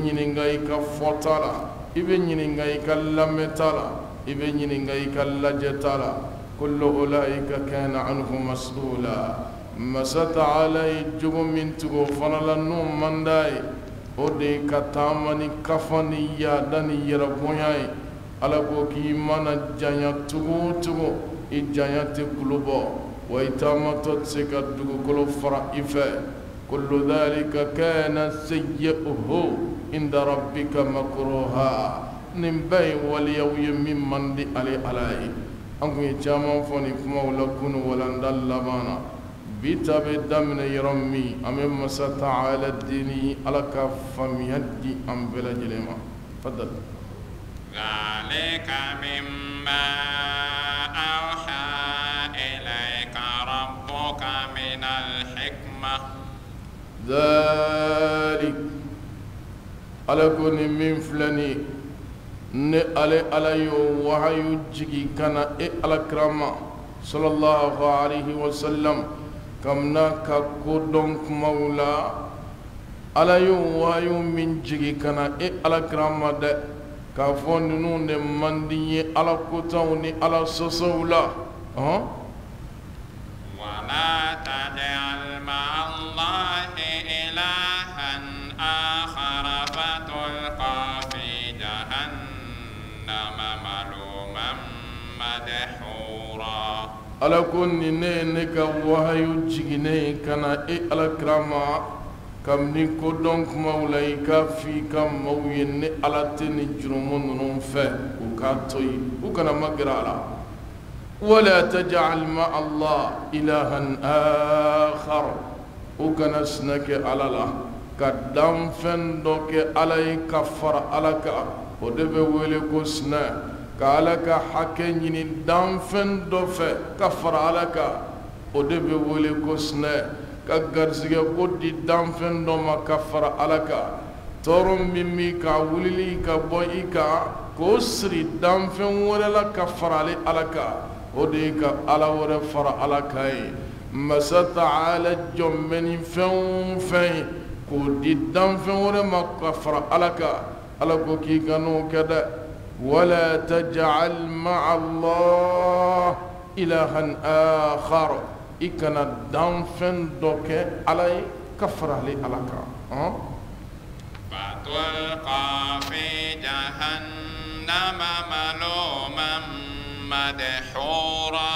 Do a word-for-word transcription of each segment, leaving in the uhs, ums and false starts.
ɲininka i ka fɔta la i bɛ ɲininka i ka lamɛnta la i bɛ ɲininka i ka lajɛta la kullu ulaika kana anhu mas'ula masa taala ye jogo min tugu o fana la n'o man d'a ye o de ye ka taama ni kafa ni yaada ni yɛrɛbonya ye ala ko k'i mana janya tugu o tugu i janya tɛ kulo bɔ wa i taamatɔ tɛ se ka dugukolo fara i fɛ kullu dhalika kana sayyi'uhu inda rabbika makruha nin bɛɛ ye waliyaw ye min man di ale ala ye an kun ye caman fɔ nin kumaw la kunu walanda laban na bi ta bɛ daminɛ yɔrɔ min an bɛ masa taala deli ala ka faamuya di an bɛɛ lajɛlen ma fadal ذلك مما أوحى إليك ربك من الحكمة ذلك على كل من فلاني ne ale ala yo wahayu jigi kana e alakrama sallallahu alaihi wasallam kamna ka kodon kumaula ala yo wahayu min jigi kana e alakrama de ka fɔ ninnu de man di ye ala kotaw ni ala sɔsɔw la ɔhɔn ولا تجعل مع الله إلها آخر فتلقى في جهنم ملوما مدحورا ala ko ni ne ne ka wahayu jigine kana e alakrama kam ni ko dɔn kumaw la i ka fi ka maaw ye ni ala tɛ ni jurumu ninnu fɛ u k'a to yen u kana magɛrɛ a la wala taj'al ma Allah ilahan akhar u kana sinɛ kɛ ala la ka danfɛn dɔ kɛ ala ye ka fara ala kan o de bɛ wele ko sinɛ ka ala ka hakɛ ɲini danfɛn dɔ fɛ ka fara ala kan o de bɛ wele ko sinɛ ka garisɛgɛ ko di danfɛn dɔ ma ka fara ala kan tɔɔrɔ min bi ka wulili ka bɔ i kan k'o siri danfɛn wɛrɛ la ka fara ale ala kan o de ye ka ala wɛrɛ fara ala kan ye masa taala jɔn bɛ ni fɛn o fɛn ye k'o di danfɛn wɛrɛ ma ka fara ala kan ala ko k'i ka n'o kɛ dɛ wala taj'al ma'a Allah ilahan akhar i kana danfɛn dɔ kɛ ala ye ka fara ale ala kan فتلقى في جهنم ملوما مدحورا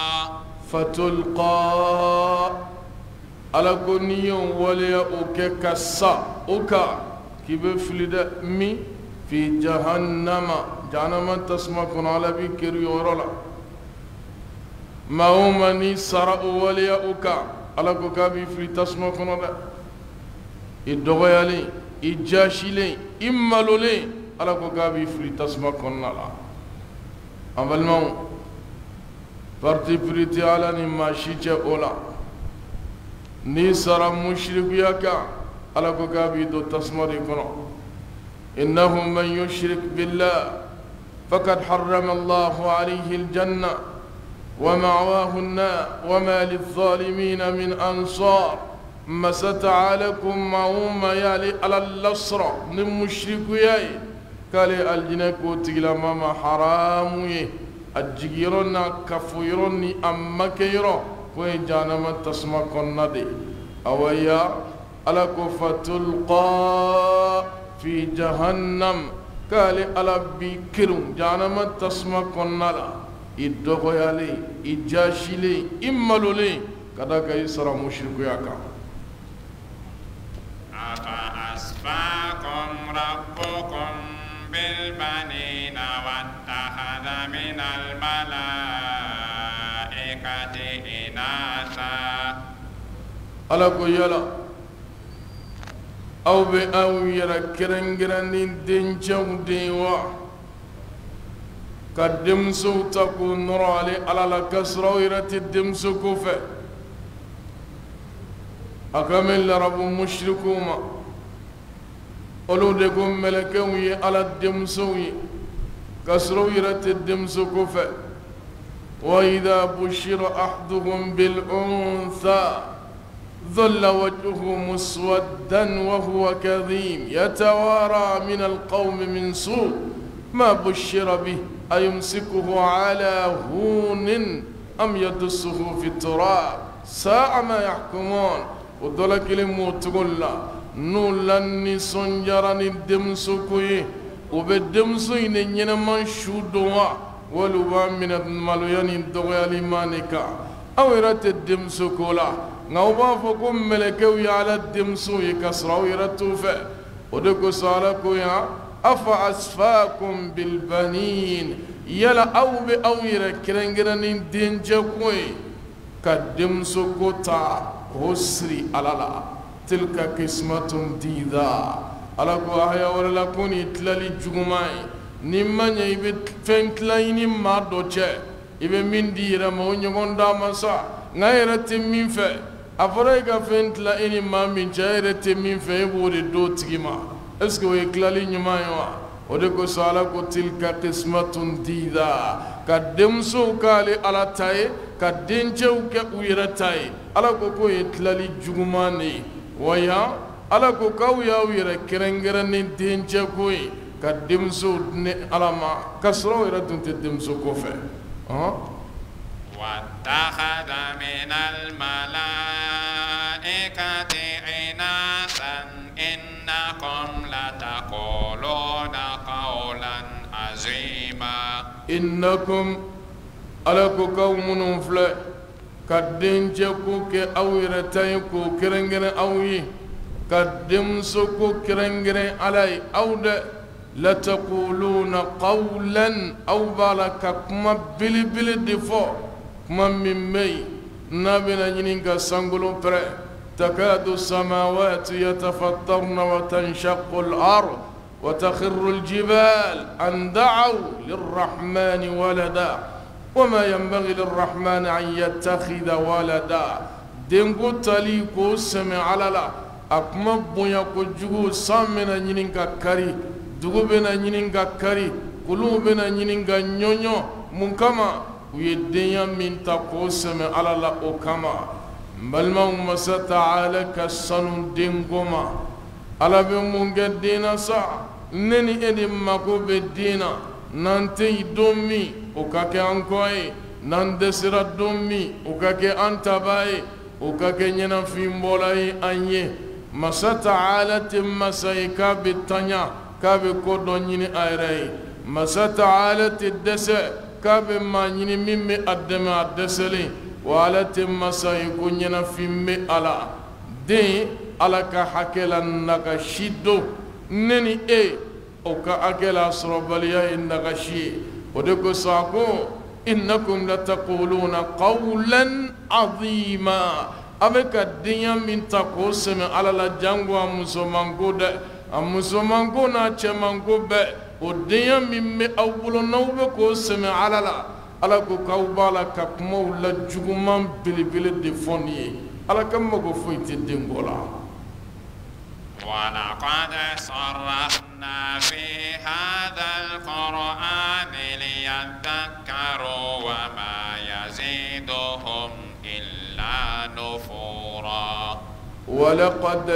فتلقى ala ko n'i ye waleya o kɛ ka sa o kan k'i bɛ fili dɛ min fi jahannama jahannama tasuma kɔnɔ ala b'i keri o yɔrɔ la maa o maa n'i sara o waleya o kan ala ko k'a b'i fili tasuma kɔnɔ dɛ i dɔgɔyalen i jasilen i malolen ala ko k'a b'i fili tasuma kɔnɔna la an balimaw parti pris tɛ ala ni maa si cɛ o la n'i sara mushrikuya kan ala ko k'a b'i don tasuma de kɔnɔ innahu man yushrik billah faqad harrama allahu alayhi aljanna wa ma'wahu an-nar wa ma lidh-dhalimina min ansar masa taala ko maa o maa y'ale ala lasɔrɔ ni mushrikuya ye k'ale alijinɛ k'o tigilama ma haramu ye a jigiyɔrɔ n'a kafoyɔrɔ ni a makɛyɔrɔ ko ye jahanama tasuma kɔnɔna de awa ya ala ko fatulqa fi jahannam k'ale ala bi kirin jahanama tasuma kɔnɔna la i dɔgɔyalen i jasilen i malolen ka da ka i sara mushrikuya kan أفأصفاكم ربكم بالبنين واتخذ من الملائكة إناثا ala ko yala aw bɛ aw yɛrɛ kɛrɛnkɛrɛn ni dencɛw den wa ka denmusow ta k'o nɔrɔ ale ala la k'a sɔrɔ aw yɛrɛ tɛ denmuso ko fɛ a ka mɛn larabu mushrikuw ma olu de ko mɛlɛkɛw ye ala denmusow ye k'a sɔrɔ aw yɛrɛ tɛ denmuso ko fɛ wa idha bushira ahaduhum bil untha ظل وجهه مسودا وهو كظيم يتوارى من القوم من سوء ما بشر به أيمسكه على هون أم يدسه في التراب ساء ما يحكمون ودولك الموتغلا نولاني سنجراني دمسكوي وبدمسوي نينما شودوا ولوبا من المالوياني دوغيالي مانيكا أو يرات الدمسكولا نوبا فكم ملكوي على الدمسوي كسراوي رتوفة ودكو سالكويا أفأسفاكم بالبنين يلا أو بأوير كرنجرانين دينجكوي كدمسكو تا هسري ألالا تلك قسمة ديدا ala ko haya wala kuni tlali jugumai nimanya ibe fenklaini madoche ibe mindira mo nyogonda masa ngaira timmin fe afore ga fentla ini mamin jaire timmin fe buri do tigima est-ce que we klali nyumayo ode ko sala ko tilka qismatun dida kademso kale ala tay kadenjeu ke uiratai ala ko ko tlali jugumani waya ala ko kaw yaw yere kerengere ni denje koy ka demso ne alama kasro yere tunte demso ko fe ha wattakhadha min al malaikati inasan innakum lataquluna qawlan azima innakum ala ko kaw munum fle ka denje ko ke aw yere tay ko kerengere awyi كدمسكو كرنجرين علي أو ده لتقولون قولا أو بالك كما بلي بلي دفو كما من مي نابنا ينينك سنقلوا بري تكاد السماوات يتفطرن وتنشق الأرض وتخر الجبال أن دعوا للرحمن ولدا وما ينبغي للرحمن أن يتخذ ولدا دينكو تليكو سمع على لا akuma bonya ko jugu samena nyininga kari dugu bena nyininga kari kulu bena nyininga nyonyo munkama uyedenya minta ko seme alala o kama balma umasa ta'ala kasanu dingoma ala be munga dina sa neni edi mako be dina nante idomi o kake ankoy nan desira domi o kake antabai o kake nyana fimbolai anye masa ta'ala timmasayka bitanya kabe kodo nyini ayrai masa ta'ala tiddese kabe ma nyini mimme addeme addeseli wala timmasayku nyina fimme ala de ala ka hakela naga shiddo neni e o ka akela sorobaliya indaga shi ode ko sako innakum lataquluna qawlan azima avec dinya min tako seme ala la jango amusomango de amusomango na chemango be o dinya min me awulo nawbe ko seme ala la ala ko kawbala ka mo la juguman bilibili de fonni ala kam mo ko foyti dengola wa laqad sarrafna fi hadha alquran liyadhakkaru wa ma yaziduhum illa nufura ولقد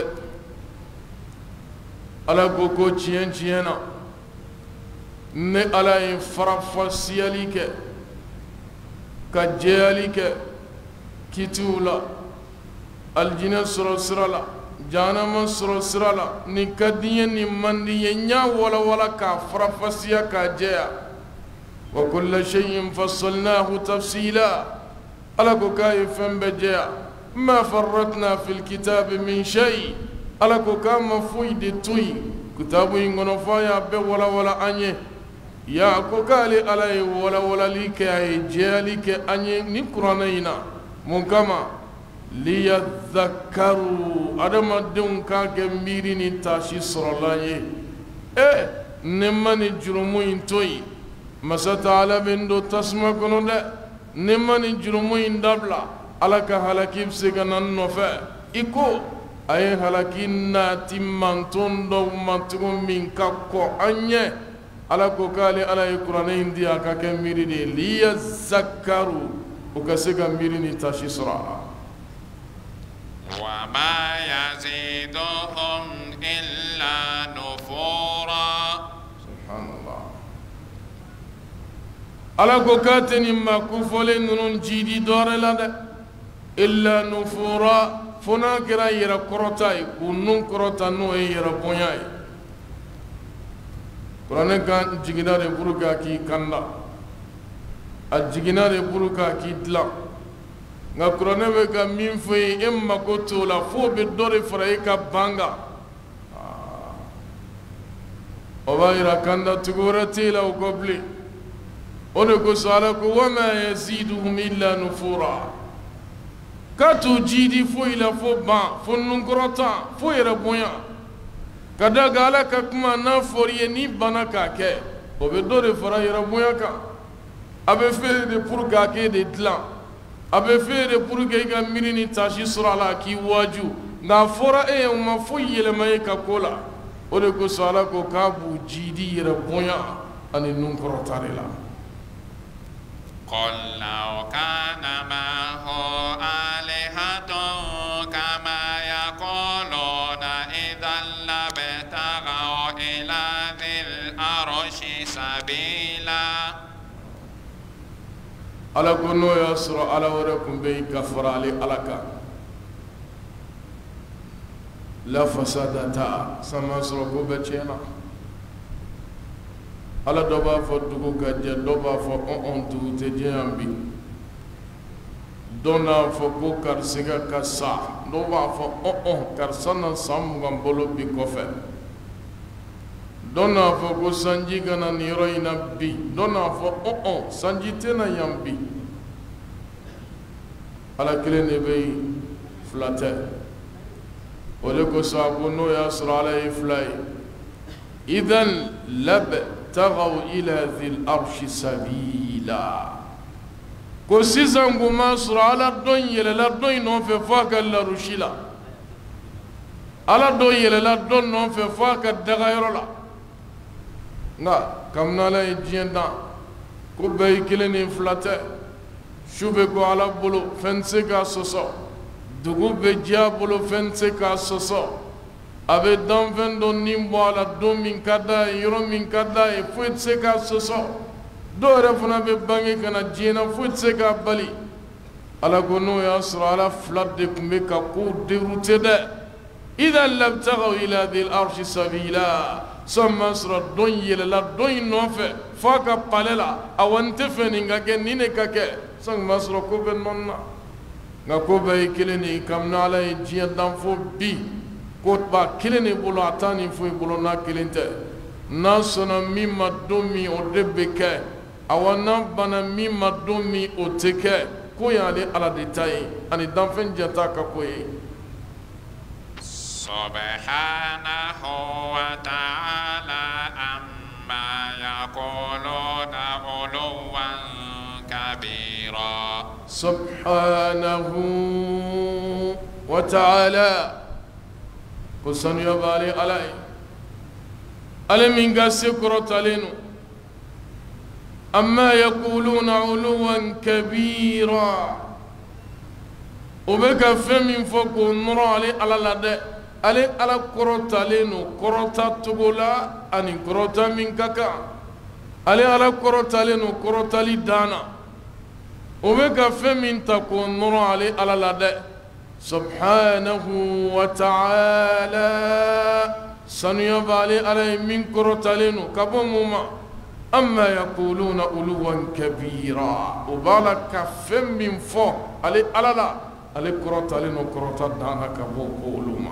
ala ko ko tiɲɛ tiɲɛ na ne ala ye farafasiyali kɛ ka jɛyali kɛ kitiw la alijinɛ sɔrɔ sira la jahanama sɔrɔ sira la nin ka di n ye nin man di n ye n y'a walawala k'a farafasiya k'a jɛya wa kulla shay'in fassalnahu tafsila ala ko k'a ye fɛn bɛɛ jɛya ma farratna fil kitabi min shay ala ko k'a ma foyi de to yen kitabu in kɔnɔ fɔ a y'a bɛɛ walawala an ye ya ko k'ale ala ye walawalali kɛ a ye jɛyali kɛ an ye ni kuranɛ in na mun kama liyadhakkaru adamadenw k'a kɛ miiri ni taasi sɔrɔla ye e ne ma ni jurumu in to yen masa taala bɛ n don tasuma kɔnɔ dɛ ne ma ni jurumu in dabila ala ka halaki bɛ se ka na n nɔfɛ i ko a ye halaki naati manton dɔw ma cogo min ka kɔ an ɲɛ ala ko k'ale ala ye kuranɛ in di a ka kɛ miiri de ye liyadhakkaru o ka se ka miiri ni taasi sɔrɔ a la وما يزيدهم إلا نفورا. سبحان الله. على كوكاتني ما كفولين نون جيدي دور لنا إلا نفورا فنا كرا يرا كروتاي كنون كروتا نو يرا بونياي قرآن كان جينا ربروكا كي كندا الجينا ربروكا كي دلا nga Qur'an be ka min foyi emma ko to la fo be dore fray ka banga o bayra kanda tugurati la gobli on ko sala ko wama yaziduhum illa nufura katu jidi foyi la fo ban fo nun krota fo yera bonya kada gala ka kuma na foriye ni bana ka ke o be dore fray yera bonya ka abe fe de pour ga ke de dlan abe fere pour que ga mirini tashi surala ki waju na fora e ma foyele may ka kola o de ko sala ko kabu jidi yera bonya ani nun korotare la قل لو كان معه آلهة كما يقولون إذا لابتغوا إلى ذي العرش سبيلا. ala ko no ya sura ala wara kun be kafara ali alaka la fasadata sama sura ko be chena ala do ba fo dugu ka je do ba fo on on tu te je ambi dona fo ko kar siga ka sa do ba fo on on kar sana sam ngam bolo bi ko fe dona fo ko sanji gana ni roina bi dona fo o o sanji tena yambi ala kile ne be flate ole ko sa ko no ya sura alay flay idan lab tagaw ila dhil arsh sabila ko sizangu ma sura ala don yele la don no fe fa ka la rushila ala don yele la don no fe fa ka daga yoro la nga kamna la jienda ko bay kileni flate shube ko ala bulu fense ka soso dugu be dia bulu fense ka soso abe dan vendo nimbo ala do min kada yoro min kada e fuetse ka soso do refuna be bangi kana jiena fuetse ka bali ala gono ya sura ala fladde kumbe ka ko derute de idan labtaghu ila dhil arshi sabila sama sura don yele la don nofe faka palela awante feni ngake nine kake sang masro ko ben nonna ngako bay kileni kamna la jiya dan fo bi ko ba kileni bolo atani fo bolo na kilente na sona mimma domi o debeke awana bana mimma domi o teke ko yale ala detail ani dan fen jata ka koyi سبحانه وتعالى عما يقولون علوا كبيرا. سبحانه وتعالى قصن يبالي علي ألم ينقسكر تلينو أما يقولون علوا كبيرا وبك فمن فوق النور علي على لدى ale ala korota leno korota tugola ani korota min kaka ale ala korota leno korota li dana o be ka fɛn min ta ko nɔrɔ ale ala la dɛ subhanahu wa ta'ala sanuya b'ale ala ye min korota leno ka bɔ mun ma amma yaquluna uluwan kabira o b'a la ka fɛn min fɔ ale ala la ale korota leno korota dana ka bɔ ko olu ma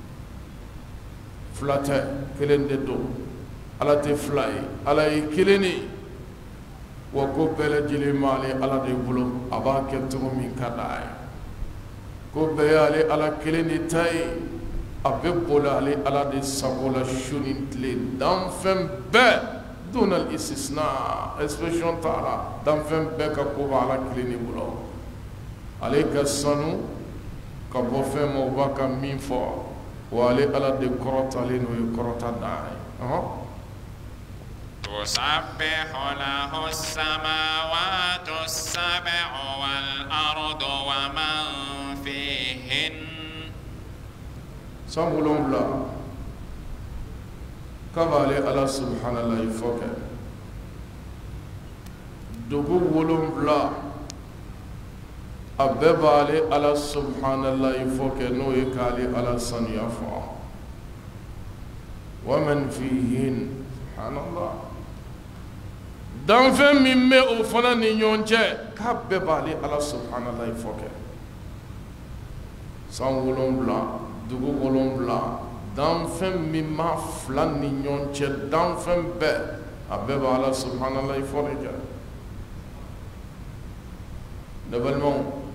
flate kelen de do ala te flay ala yi keleni wa ko bele jili male ala de bulo aba ke to min kadai ko be ale ala keleni tay abe bola ale ala de sabola shunin tle dan fem be dun al istisna expression tara dan fem be ka ko ala keleni bulo ale ka sanu ka bo fem o ba ka min fo wale ala de korota leno y korota dai oh تسبح له السماوات السبع والأرض ومن فيهن سامولون بلا كفالي الله سبحانه الله يفوك دوغو ولون بلا أببالي الله سبحانه الله يفوك نو يكالي الله سنيافا ومن فيهن سبحان الله دانفن ميمي اوفنا نيونجه كببالي الله سبحانه الله يفوك سان ولون بلا دوغو ولون بلا دانفن ميما فلان نيونجه دانفن به أببالي الله سبحانه الله يفوك نبلمون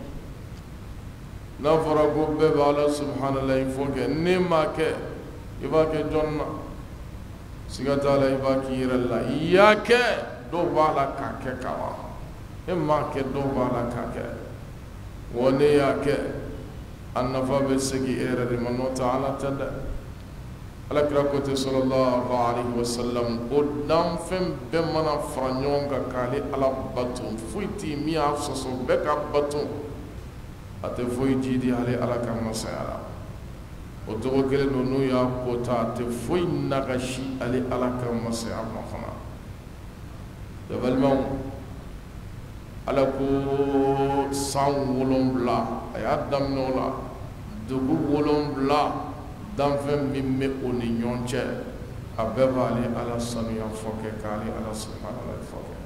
نفرقو ببالي سبحانه الله يفوك نما كي يباكي جنة سيغتالا يباكي يرلا إياكي دوبالا كاكي كوا إما كي دوبالا كاكي ونياكي النفا بسكي إيرا منو تعالى تدى على كراكوتي صلى الله عليه وسلم قدام فم بمنا فرانيونغا كالي على باتون فويتي ميا أفسسو بكا باتون أتفوي جيدي علي على كما سيارا وتوكل نونو يا كوتا تفوي نغشي علي على كما سيارا مخنا دبلمو على كو سان ولون بلا أيادم نولا دغو ولون بلا دانفم ميمي اوني نيونچه اببالي على سنيا فوكي كالي على سبحان الله فوكي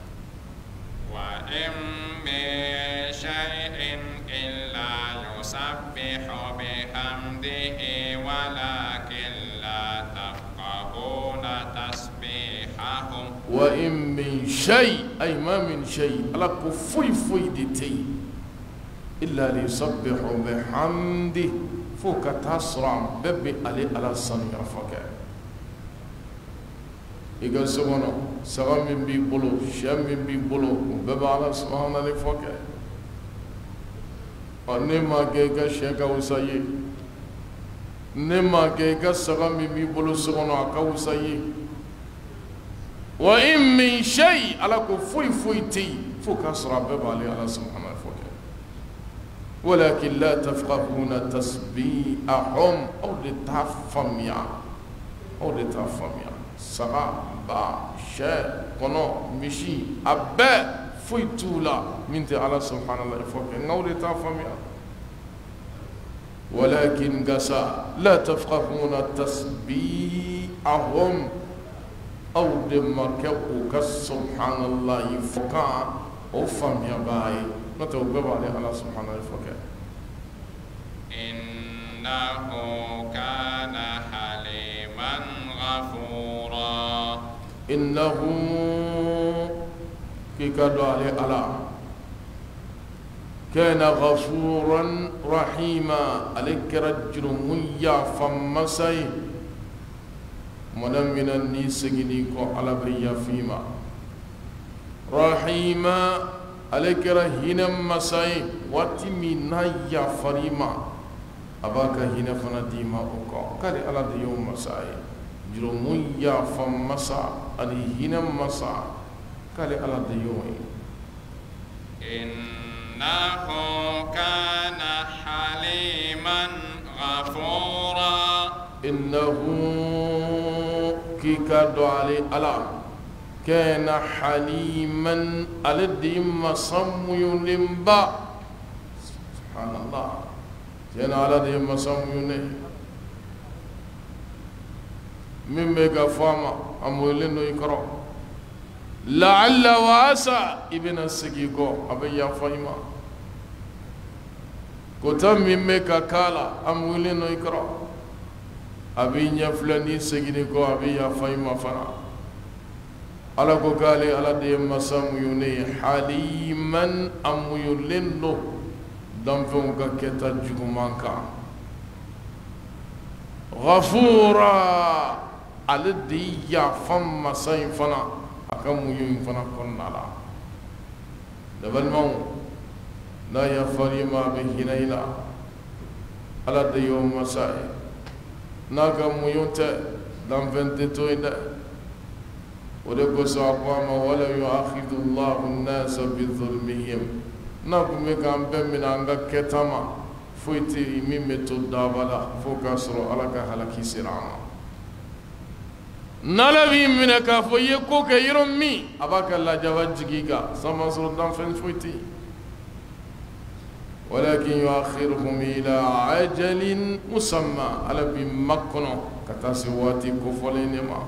وإن من شيء إلا يسبح بحمده ولكن لا تفقهون تسبيحهم وإن من شيء أي ما من شيء على كفوي فوي ديتي إلا ليسبح بحمده فوق تسرع ببي علي على سنيا فوكي إذا سبحانه سلام من بي بلو شام من بي بلو ببي على سبحان الله فوكي ونما كيكا شيكا وسايي نما كيكا سلام من بي بلو سبحانه أكا وسايي وإن من شيء على كفوي فوي تي فوق تسرع ببي علي على سبحان الله فوكي ولكن لا تفقهون تسبيحهم أو لتفهميا أو لتفهميا سرا با شيء كنو مشي أبا فيتولا من تعالى سبحان الله فوق أو لتفهميا ولكن قسا لا تفقهون تسبيحهم أو لمركبك سبحان الله فوق أو فهميا باي نتوبب عليه الله سبحانه وتعالى إنه كان حليما غفورا إنه كيكادو عليه الله كان غفورا رحيما عليك رجل ميا فمسي من من الناس يجيكو على بيا فيما رحيما عليك رهينا مساي واتمينا يا فريما أباك هنا فنديما أوكا كاري على ديوم مساي جرمون يا فمسا علي هنا مسا كاري على ديوم إنه كان حليما غفورا إنه كيكادو علي الله كان حليما الذي مصم يلمبا سبحان الله كان على ذي مصم يلم من ميغا فاما أمولين يكرو لعل واسع ابن السجيكو أبي يا فايما كتم من ميغا كالا أمولين يكرو أبي يفلني سجيكو أبي يا فايما فنا على كوكالي على ديم مسام يوني حليما أم يلندو دم فيونك كتا جومانكا غفورا على دي يا فم مساين فنا أكم يوم فنا كنا لا دبل مو لا يا فريما بهنيلا على ديوم مساي ناكم يوم ت دم فنتوين ولكن أقوام ولا يؤاخذ الله الناس بظلمهم نقوم كم من عندك كتما foyti min be to dabala fo ka soro ala ka halaki sirama nala bi mina ka fo ye ko ke yoro mi abaka la jaba jigiga sama soro dan fen foyti walakin yuakhiruhum ila ajalin musamma ala bi makkono kata siwati ko folene ma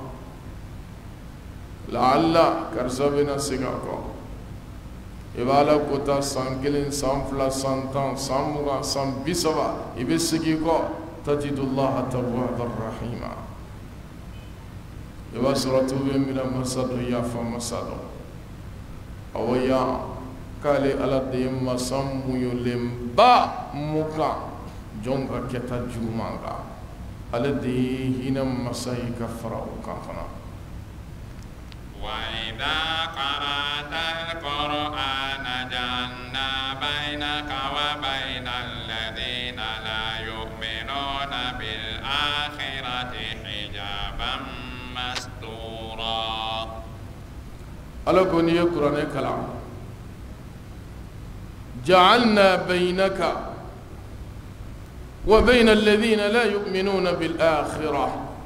la'alla karsabina sigako ibala kota sankilin sanfla santan samuga san bisaba ibe sigiko tajidullah tawwabar rahima iba suratu bi min masadu ya fa masadu awaya kale ala de masammu yolemba muka jonga keta jumanga ala de hina masai kafara kafana wa idha qara'ta al-qur'ana ja'alna bainaka wa bainal ladina la yu'minuna bil akhirati hijaban mastura ala koni ye qur'ane kalam جعلنا بينك وبين الذين لا يؤمنون بالآخرة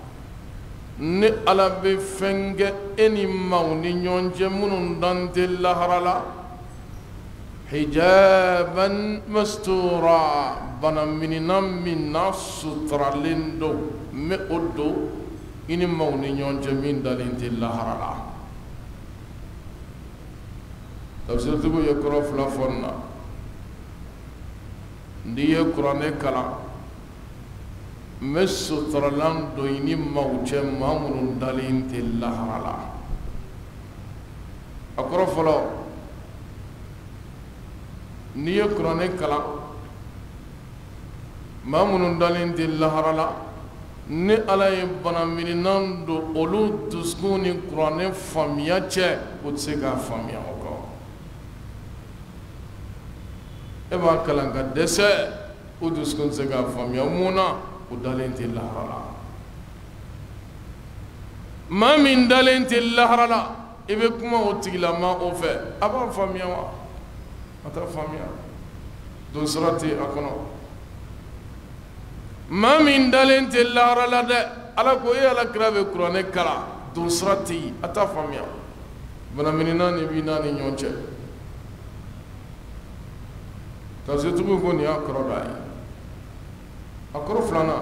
نألا بفنج إني موني ينجمون دانت الله رلا حجابا مستورا بنا من من ناس سترالندو مئدو إني موني ينجمين دانت الله رلا تفسير تقول يقرأ فلافنا ndiye kurane kala mesu tralan do ini mauche mamunun dalin tillaharala akoro folo ndiye kurane kala mamunun dalin tillaharala ni alaye banamini nando olu duskuni kurane famiya che utsega famiya oko eba kalanga dese uduskun sega famiya muna udalenti laharala ma min dalenti laharala ibe kuma otigila ma ofe aba famiya wa ata famiya don surati akono ma min dalenti laharala de ala ko ye ala krabe kurane kala don surati ata famiya bana minina ni bina ni nyonche tafsir tugu ko ni akoro dai akoro flana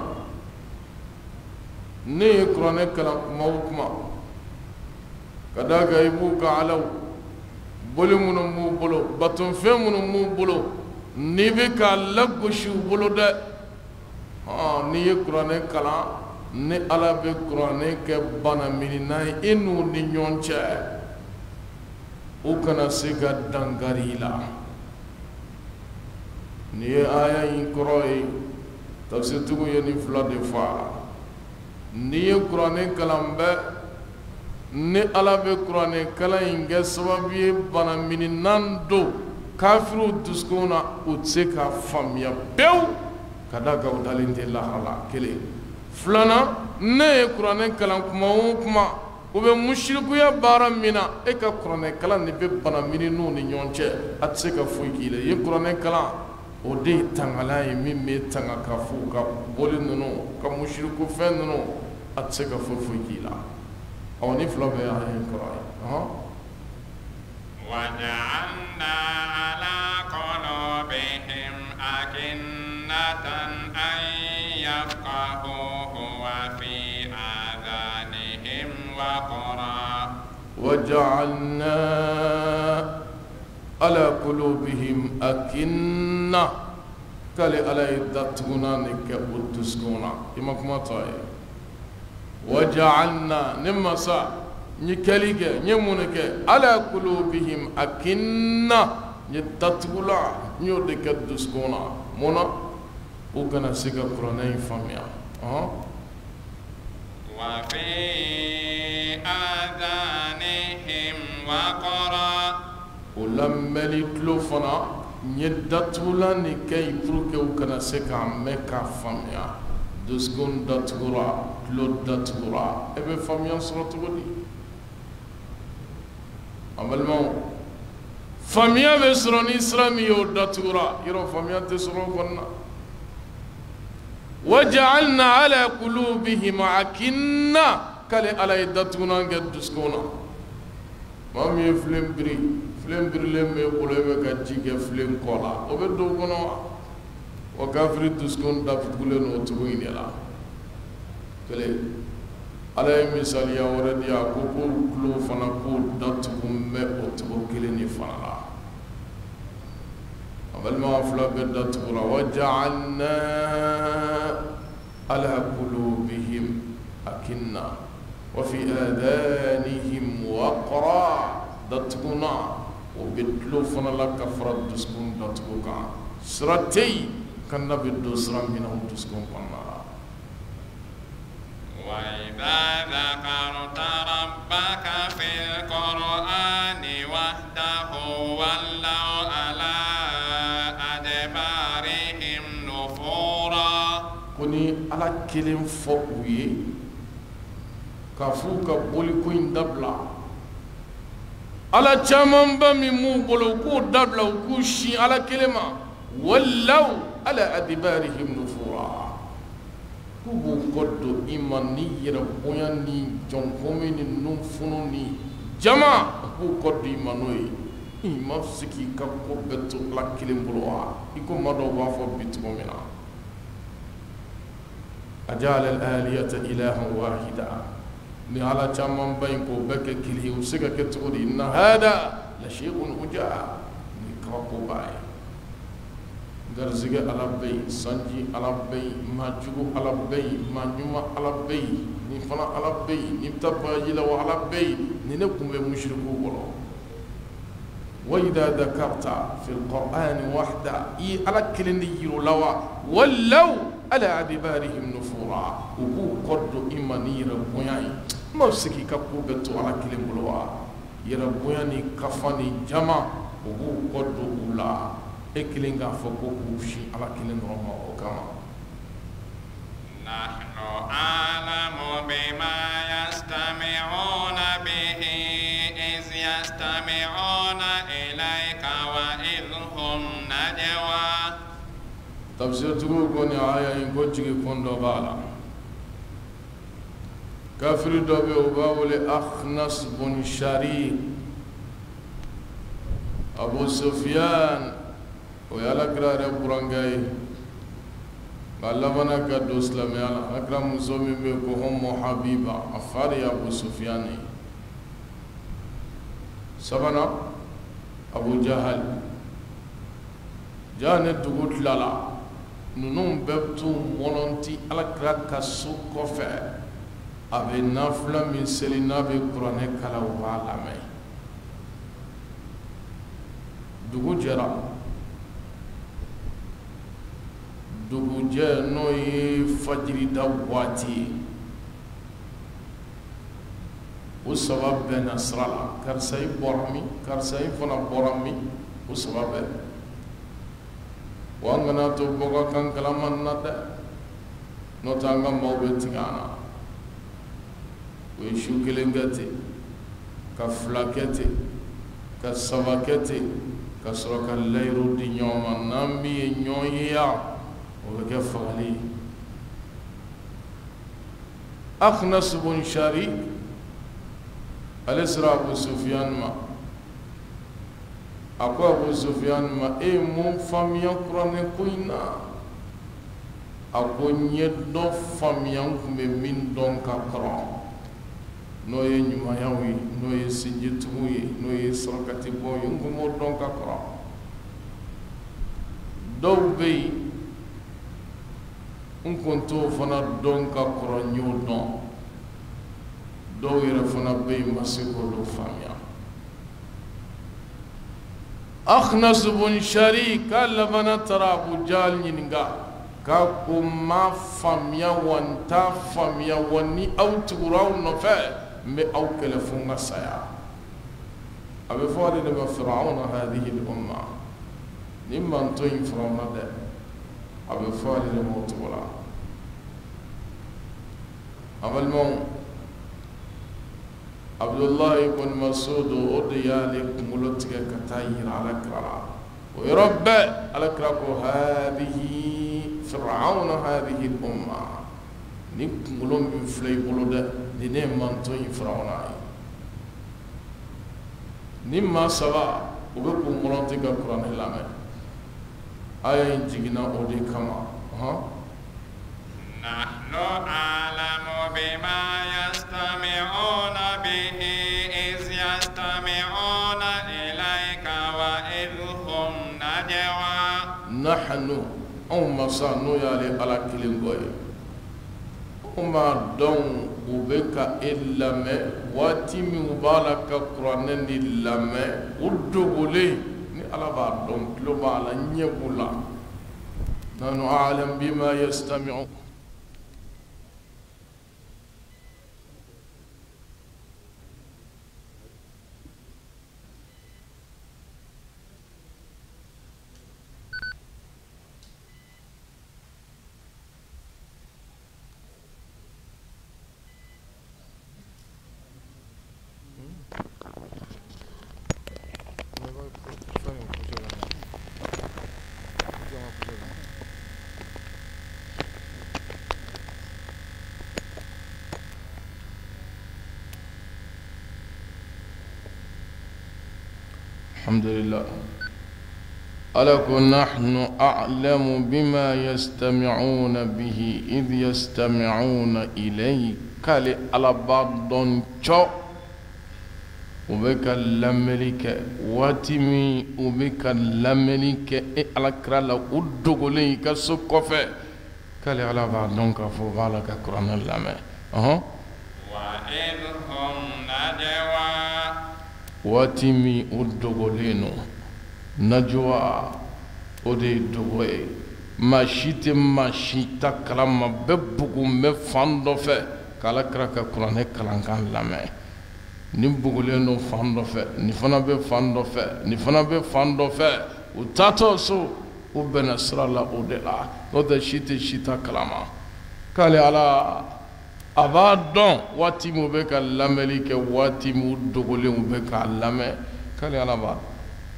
ne qur'ane kala mawkuma kadaga ibu ka alaw bolu munu mu bolo batun fe munu mu bolo ni be ka lago shu bolo de ha ni qur'ane kala ni ala be qur'ane ke bana minina inu ni nyonche o kana siga dangarila ni aya in koroi tafsir tugu yeni fula de fa ni qur'ane kalambe ni ala be qur'ane kala inge sababi bana mininando kafiru duskuna utseka famia bew kada ga udalinte la hala kele flana ne qur'ane kalam kuma kuma ube mushriku ya bara mina e ka qur'ane kala ni be bana mininu ni nyonche atseka fuikile ye qur'ane kala o de tangala ye min me tanga ka fu ka boli nunu ka mushriku fen nunu a tse ka fu fu kila aw ni fula bɛ a ye kɔrɔ ye وجعلنا على قلوبهم أكنة أن يفقهوه وفي آذانهم وقرا وجعلنا على قلوبهم أكنة كالي على يدتغنا نكبتسكونا إما كما تاي وجعلنا نمسا نكاليك نمونك على قلوبهم أكنة يدتغلا نيودكتسكونا مونا وكنا سيكا قرانين فاميا أه وفي آذانهم وقرا ولملي تلوفنا ندتولا نكاي بروكي وكنا سكا مكا فاميا دسكون داتغورا تلو داتغورا ابي فاميا صورت ودي عملمو فاميا بسرون اسلامي يو داتغورا يرو فاميا تسرو كنا وجعلنا على قلوبهم أكنة كالي على يدتنا قد دسكونا ما مي فلم بري فلم بري لم يقول لك أجيك فلم كولا وبدو كنا وكافر دسكون دافت كلنا وتبوين يلا كالي على مثال يا ورد يا كوكو كلو فنقول دتكم ما وتبوكلني فنا بل ما أفلا بدت وجعلنا على قلوبهم أكنة وفي آذانهم وقرا دتكنا وبدلو فنا لك فرد دسكون دتكوكا سرتي كنا بدو سرام منهم دسكون كنا وإذا ذكرت ربك في القرآن وحده ولوا على أدبارهم نفورا كوني على كلم فوقي كفوك بولي كوين دبلا على جمن بمي مو بولو كو دبلا وكوشي على كلمة ولوا على أدبارهم نفورا كوبو كودو إيماني يربوياني جنكوميني نوفونوني جما كوبو كودو إيمانوي إيمان سكي كاكو بتو لا كلم بلوها إكو مدو وافو بيتو منا أجعل الآلية إلها واحدا نعلى جمان بينكو بك كليه وسكا كتقولي إن هذا لشيء عجاب نكاكو باي garzige ala bay sanji ala bay majugo ala bay manjuma ala bay ni fana ala bay ni tabaji la wa ala bay ni ne kumbe mushriku wala wa idha dhakarta fi alquran wahda i ala kilindi yiro lawa wallaw ala adbarihim nufura ubu qaddu imanira boyai mawsiki kakubetu ala kilimbulwa yara boyani kafani jama ubu qaddu ula ekilinga foko kushi ala kilin roma okama nahnu a'lamu bima yastami'una bihi iz yastami'una ilayka wa idhum najwa tafsir tugo koni aya in gojigi kondo bala kafir dobe obawle akhnas bun sharik abu sufyan ويالا كرار برانغاي بالبنا كدو اسلام يالا اكرم زومي بكم حبيبا افاري ابو سفيان سبنا ابو جهل جان دغوت لالا نونم ببتو مونونتي على كراكا سوكوفه ابي نافلا من سلينا بقران كلا وعلمي دغو جرا duguje no ye fajiri da wati o sabab ben asrala karsay bormi karsay fona borami o sabab wangana to boga kan kalaman nada no tanga mawbe tingana o shukelengate ka flakete ka savakete ka soroka layru di nyoma nambi nyoya وكيف عليه أخنس بن شريك الإسراء أبو سفيان ما أكو أبو سفيان ما إيه مو فاميا قرآن كوينا أكو نيدو فاميا من دون كقرآن نوي نيما ياوي نوي سنجتوي نوي سرقتي بوي نكمو دون كقرآن دو بي unkonto fana don ka koro nyu don do yere fana be masiko do famia akhnas bun sharik alladhana tarabu jal nyinga ka ko ma famia wanta famia wani outuraw no fa me aw telefonga saya abe fodi de fir'auna hadhihi al umma nimman to infrauna de abe fodi de motula amal mo abdullah ibn mas'ud odiyalik mulutika katayir ala kara wa rabba ala kara ko hadhihi فرعون هذه الأمة نقولون بفلي بلود دين منتوي فرعون نما سوا وبكم مراتك القرآن اللامه آية جينا أودي كما ها نحن أعلم بما يستمعون به إذ يستمعون إليك وإذ هم نجوى نحن أم صانو يالي على كلمة أما دون وبك إلا ما واتمي وبالك قرآن إلا ما ودغولي ni ala b'a dɔn tulo b'a la ɲɛ b'u la nanu a'lam bima yastami'u الحمد لله ألك نحن أعلم بما يستمعون به إذ يستمعون إليك لألا بعض شو وبك اللملك واتمي وبك اللملك على كرالا ودغوليك سكوفه كالي على بعض كفو بالك قرآن اللامه أها وإذ هم نجوى واتمي ودغولينو نجوى ودي دوغوي ما شيت ما شيت كلام ببغو مفاندوفه كالا كراكا قرآن كلام كان لامه ni bugulen no fan dɔ fɛ ni fana bɛ fan dɔ fɛ ni fana bɛ fan dɔ fɛ u taatɔ so u bɛnna sira la o de la n'o tɛ si tɛ si ta kalama k'ale ala a b'a dɔn waati min u bɛ ka lamɛnni kɛ waati min u dogolen u bɛ k'a lamɛn k'ale ala b'a dɔn.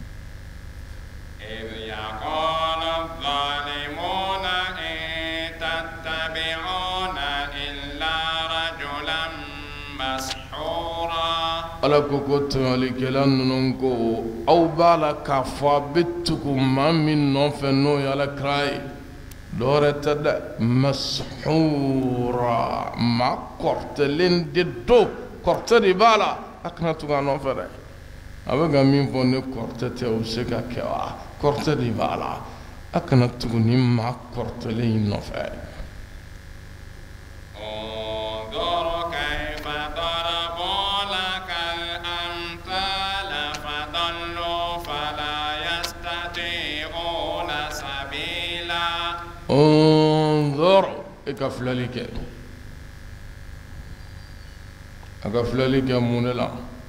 إذ يقول الظالمون إن تتبعون إلا رجلا مسحورا ala ko ko tɔɲɔlikɛla ninnu ko aw b'a la k'a fɔ a bɛ tugu maa min nɔfɛ n'o ye alakira ye dɔwɛrɛ tɛ dɛ mashura maa kɔrɔtɛlen de don kɔrɔtɛ de b'a la a kana tugu a nɔfɛ dɛ a bɛ ka min fɔ ne kɔrɔtɛ tɛ o bɛ se ka kɛ wa kɔrɔtɛ de b'a la a kana tugu ni maa kɔrɔtɛlen in nɔfɛ. انظر كيف ضربوا لك الأمثال فضلوا فلا يستطيعون سبيلا انظر اكفللك اكفللك منلا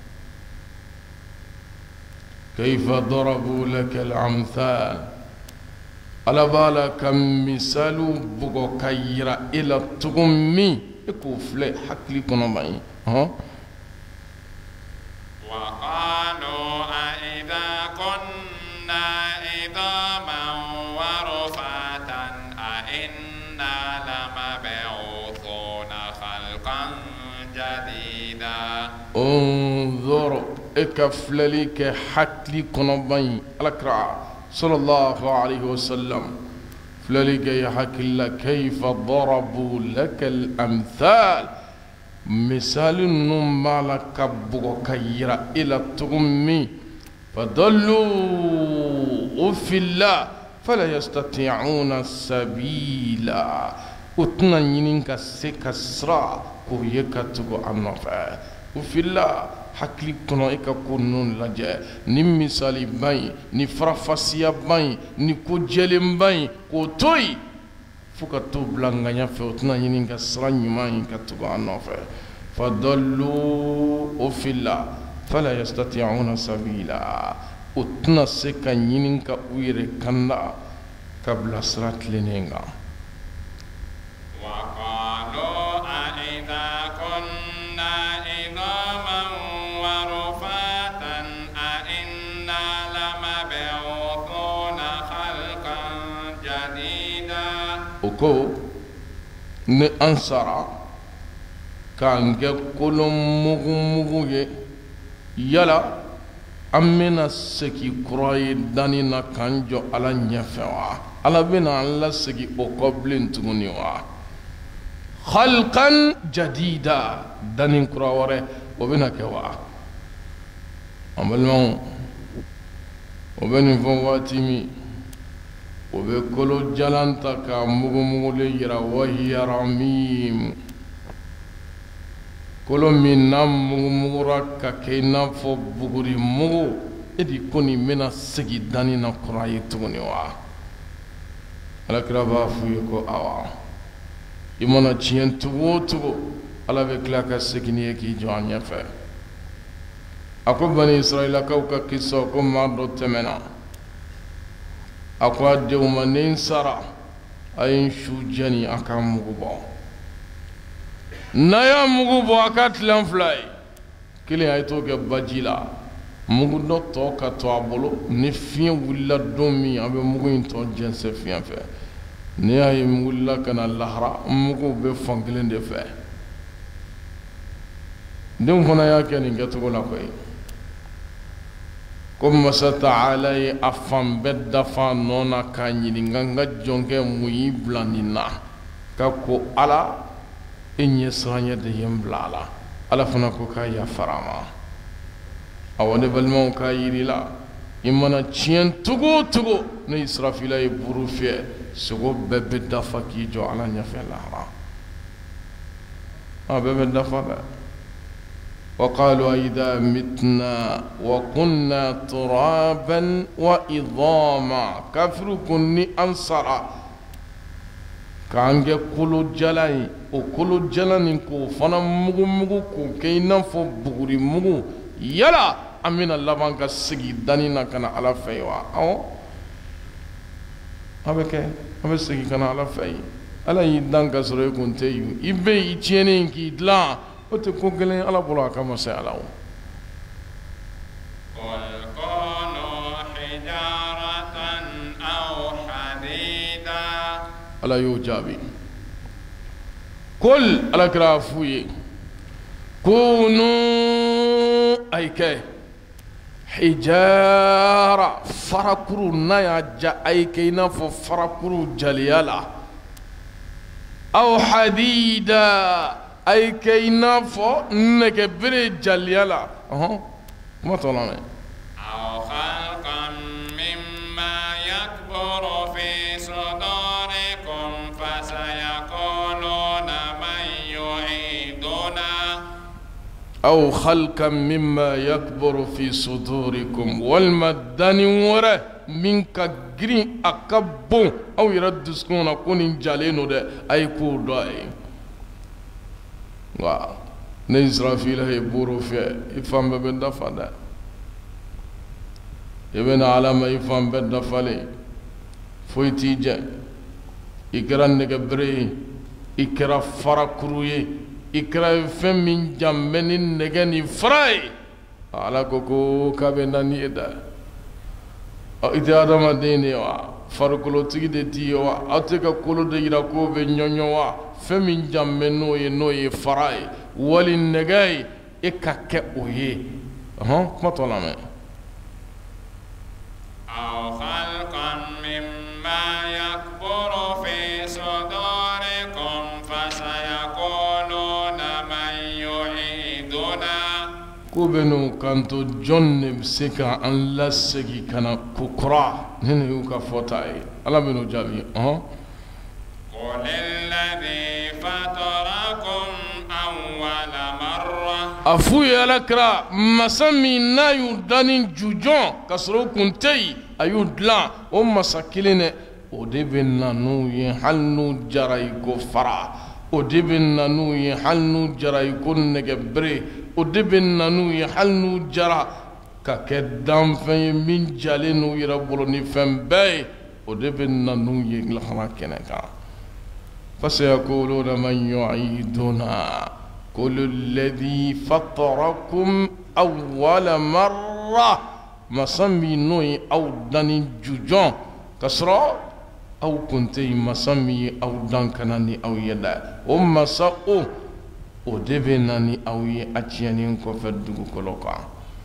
كيف ضربوا لك الأمثال على بالك مثال بغو كيرا إلى تغمي اكفل حكلي كنبعي ها وقالوا أئذا كنا عظاما ورفاتا أئنا لمبعوثون خلقا جديدا انظر اكفللك حكلي كنبعي الأكرع صلى الله عليه وسلم فللك يحكي لك كيف ضربوا لك الأمثال مثال نمالك بغكيرا إلى التغمي فضلوا في الله فلا يستطيعون سبيلا وتنينك سكسرا كويكا تغو النفع وفي الله hakili kɔnɔ i ka ko ninnu lajɛ ni misali ba in ni farafasiya ba in ni ko jɛlen ba in k'o to yen fo ka t'o bila ŋaɲa fɛ o tɛna ɲini ka sira ɲuman in ka tugu a nɔfɛ fadallu o fila fala yastati'una sabila o tɛna se ka ɲini ka u yɛrɛ kanda ka bila sira tilennen kan. وقالوا أئذا كنا عظاما ورفاتا أئنا لمبعوثون خلقا جديدا ko ni an sara k'an kɛ kolon mugu mugu ye yala an bɛna segin kura ye danni na k'an jɔ ala ɲɛfɛ wa ala bɛna an lasegin o kɔ bilen tuguni wa khalqan jadida danni kura wɛrɛ o bɛna kɛ wa an balimaw o bɛ nin fɔ waati min o bɛ kolo jalan ta ka mugu mugulen yira wahiya ramim kolo min n'a mugu mugura ka kɛ i n'a fɔ buguri mugu e de ko nin bɛna segin danni na kura ye tuguni wa alakira b'a f'u ye ko awa i mana tiɲɛ cogo o cogo ala bɛ tila ka segin n'i ye k'i jɔ a ɲɛfɛ a ko bani israɛlakaw ka kisa ko maa dɔ tɛmɛna a ko a denw ma ni n sara a ye n su jɛni a ka mugu bɔ n'a y'a mugu bɔ a ka tilen fila ye kelen a ye t'o kɛ baji la mugu dɔ tɔ ka to a bolo ni fiɲɛ wulila don min a bɛ mugu in tɔ jɛnsɛn fiɲɛ fɛ n'i y'a ye wulila ka na lahara mugu bɛ fan kelen de fɛ denw fana y'a kɛ nin kɛcogo la koyi ko masa taala ye a fan bɛɛ dafa nɔ na k'a ɲininka n ka jɔnkɛ mun y'i bila nin na ka ko ala e ɲɛ siranɲɛ de ye n bila a la ala fana ko k'a yafara ma awa ne balimaw k'a yiri la i mana tiɲɛ cogo o cogo ne Israfila ye buru fiyɛ sogo bɛɛ bɛ dafa k'i jɔ ala ɲɛfɛ lahara a bɛɛ bɛ dafa dɛ وقالوا إذا متنا وكنا ترابا وعظاما كافر كني أنصارا كانجي كلو جلاني او كلو جلاني كو فنا مغو مغو كو كينا فو بغري مغو يلا أمين الله بانك سجي دانينا كان على فيوا أو أبكي أبكي سجي كان على في ألا يدانك سرعي كنتيو إبي إتينين كي دلا o tɛ ko gɛlɛn ala bolo a ka ma se ala o ala y'o jaabi kol ala kɛra f'u ye kunu ay kɛ hijara farakuru n'a y'a ja ay kɛ i n'a fɔ farakuru jaliya la aw hadida ay kɛ i n'a fɔ nɛgɛ bere jaliya la ɔhɔn kuma tɔ la mɛ aw khalqan mimma yakburu fi sudurikum fasayaquluna man yu'iduna aw khalqan mimma yakburu fi sudurikum walima dani wɛrɛ min ka girin a ka bon aw yɛrɛ dusukun na ko nin jalen don dɛ a ye k'o dɔn a ye wa ne Israfila ye buru fiyɛ i fan bɛɛ bɛ dafa dɛ i bɛ na ala ma i fan bɛɛ dafalen foyi t'i jɛ i kɛra nɛgɛ bere ye i kɛra farakuru ye i kɛra fɛn min janbɛ ni nɛgɛ ni fara ye ala ko ko k'a bɛ na ni ye dɛ i tɛ adamaden de ye wa farikolotigi de t'i ye wa aw tɛ ka kolo de yira k'o bɛ ɲɔɲɔ wa fɛn min janbɛ n'o ye n'o ye fara ye wali nɛgɛ ye e ka kɛ o ye ɔhɔn kuma tɔ la mɛ aw khalqan mimma yakburu fi sudurikum fasayaquluna man yu'iduna ko bɛ n'o kanto jɔn de bɛ se ka an lasegin ka na ko kura ne de y'u ka fɔta ye ala bɛ n'o jaabi ɔhɔn qul alladhi fatarakum awwala marra a f'u ye alakira masa min n'a y'u da ni jujɔn ka sɔrɔ u kun tɛ yen a y'u dilan o masa kelen dɛ o de bɛ na n'u ye hali n'u jara i ko fara o de bɛ na n'u ye hali n'u jara i ko nɛgɛ bere o de bɛ na n'u ye hali n'u jara ka kɛ danfɛn ye min jalen n'u yɛrɛ bolo ni fɛn bɛɛ ye o de bɛ na n'u ye lahara kɛnɛ kan fasayaquluna man yu'iduna qul alladhi fatarakum awwala marra masa min n'o ye aw da ni jujɔn ka sɔrɔ aw kun tɛ masa min ye aw dan ka na ni aw ye dɛ o masa o o de bɛ na ni aw ye a tiɲɛnen kɔfɛ dugukolo kan.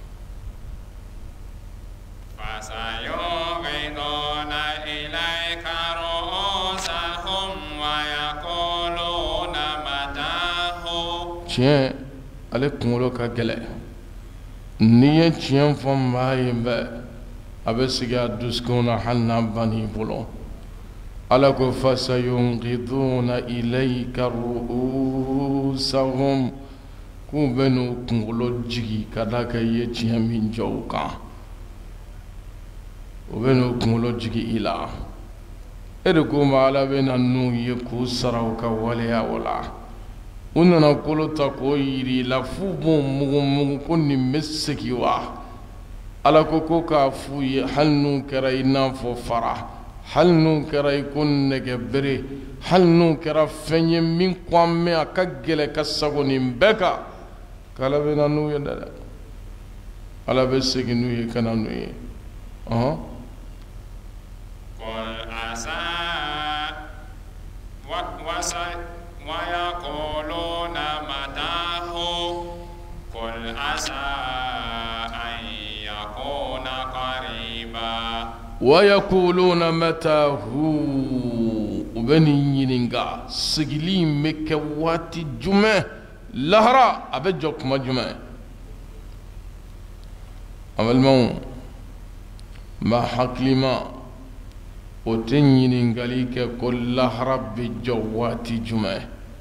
فسيوقظون إليك رؤوسهم ويقولون متاه. tiɲɛ ale kunkolo ka gɛlɛn n'i ye tiɲɛ fɔ maa ye bɛɛ a bɛ sigi a dusukun na hali n'a banna i bolo. ala ko fasayunqiduna ilayka ru'usahum k'u bɛ n'u kunkolo jigi ka da ka i ye tiɲɛ min jɔ u kan u bɛ n'u kunkolo jigi i la e de ko ma ala bɛ na n'u ye k'u sara u ka waleya o la u nana kolo ta k'o yiri i la f'u b'o mugumugu ko nin bɛ segin wa ala ko ko k'a f'u ye hali n'u kɛra i n'a fɔ fara hali n'u kɛra i ko nɛgɛ bere hali n'u kɛra fɛn ye min ko an mɛn a ka gɛlɛn ka sago nin bɛɛ kan k'ala bɛ na n'u ye dɛ ala bɛ segin n'u ye ka na n'u ye ɔhɔn. قل عسى ويقولون متاه قل عسى أن يكون قريبا ويقولون متاه وبني ينينغا سجلي مكواتي جمع لهرا أبجوك ما جمع أما المون ما حقلي ما وتنين غاليك كل هرب بجواتي جمع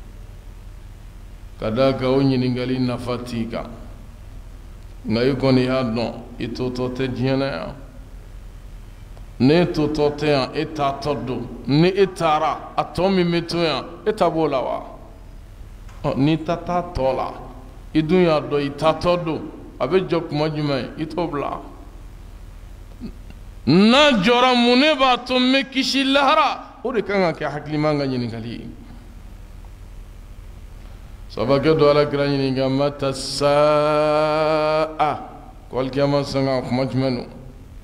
كذاك ونين غالي نفاتيكا نايكون يادون إتوتو تجينا ne toto te yan e ta tɔ don ni e taara a tɔ min bɛ to yan e ta b'o la wa ɔ n'i ta t'a tɔ la i dun y'a dɔn i ta tɔ don a bɛ jɔ kuma jumɛn i t'o bila n'a jɔra mun ne b'a to n bɛ kisi lahara o de kan ka kɛ hakiliman ka ɲininkali ye sabakɛ dɔ ala kira ɲininka mata saa kɔlikiyama sanga kuma jumɛn don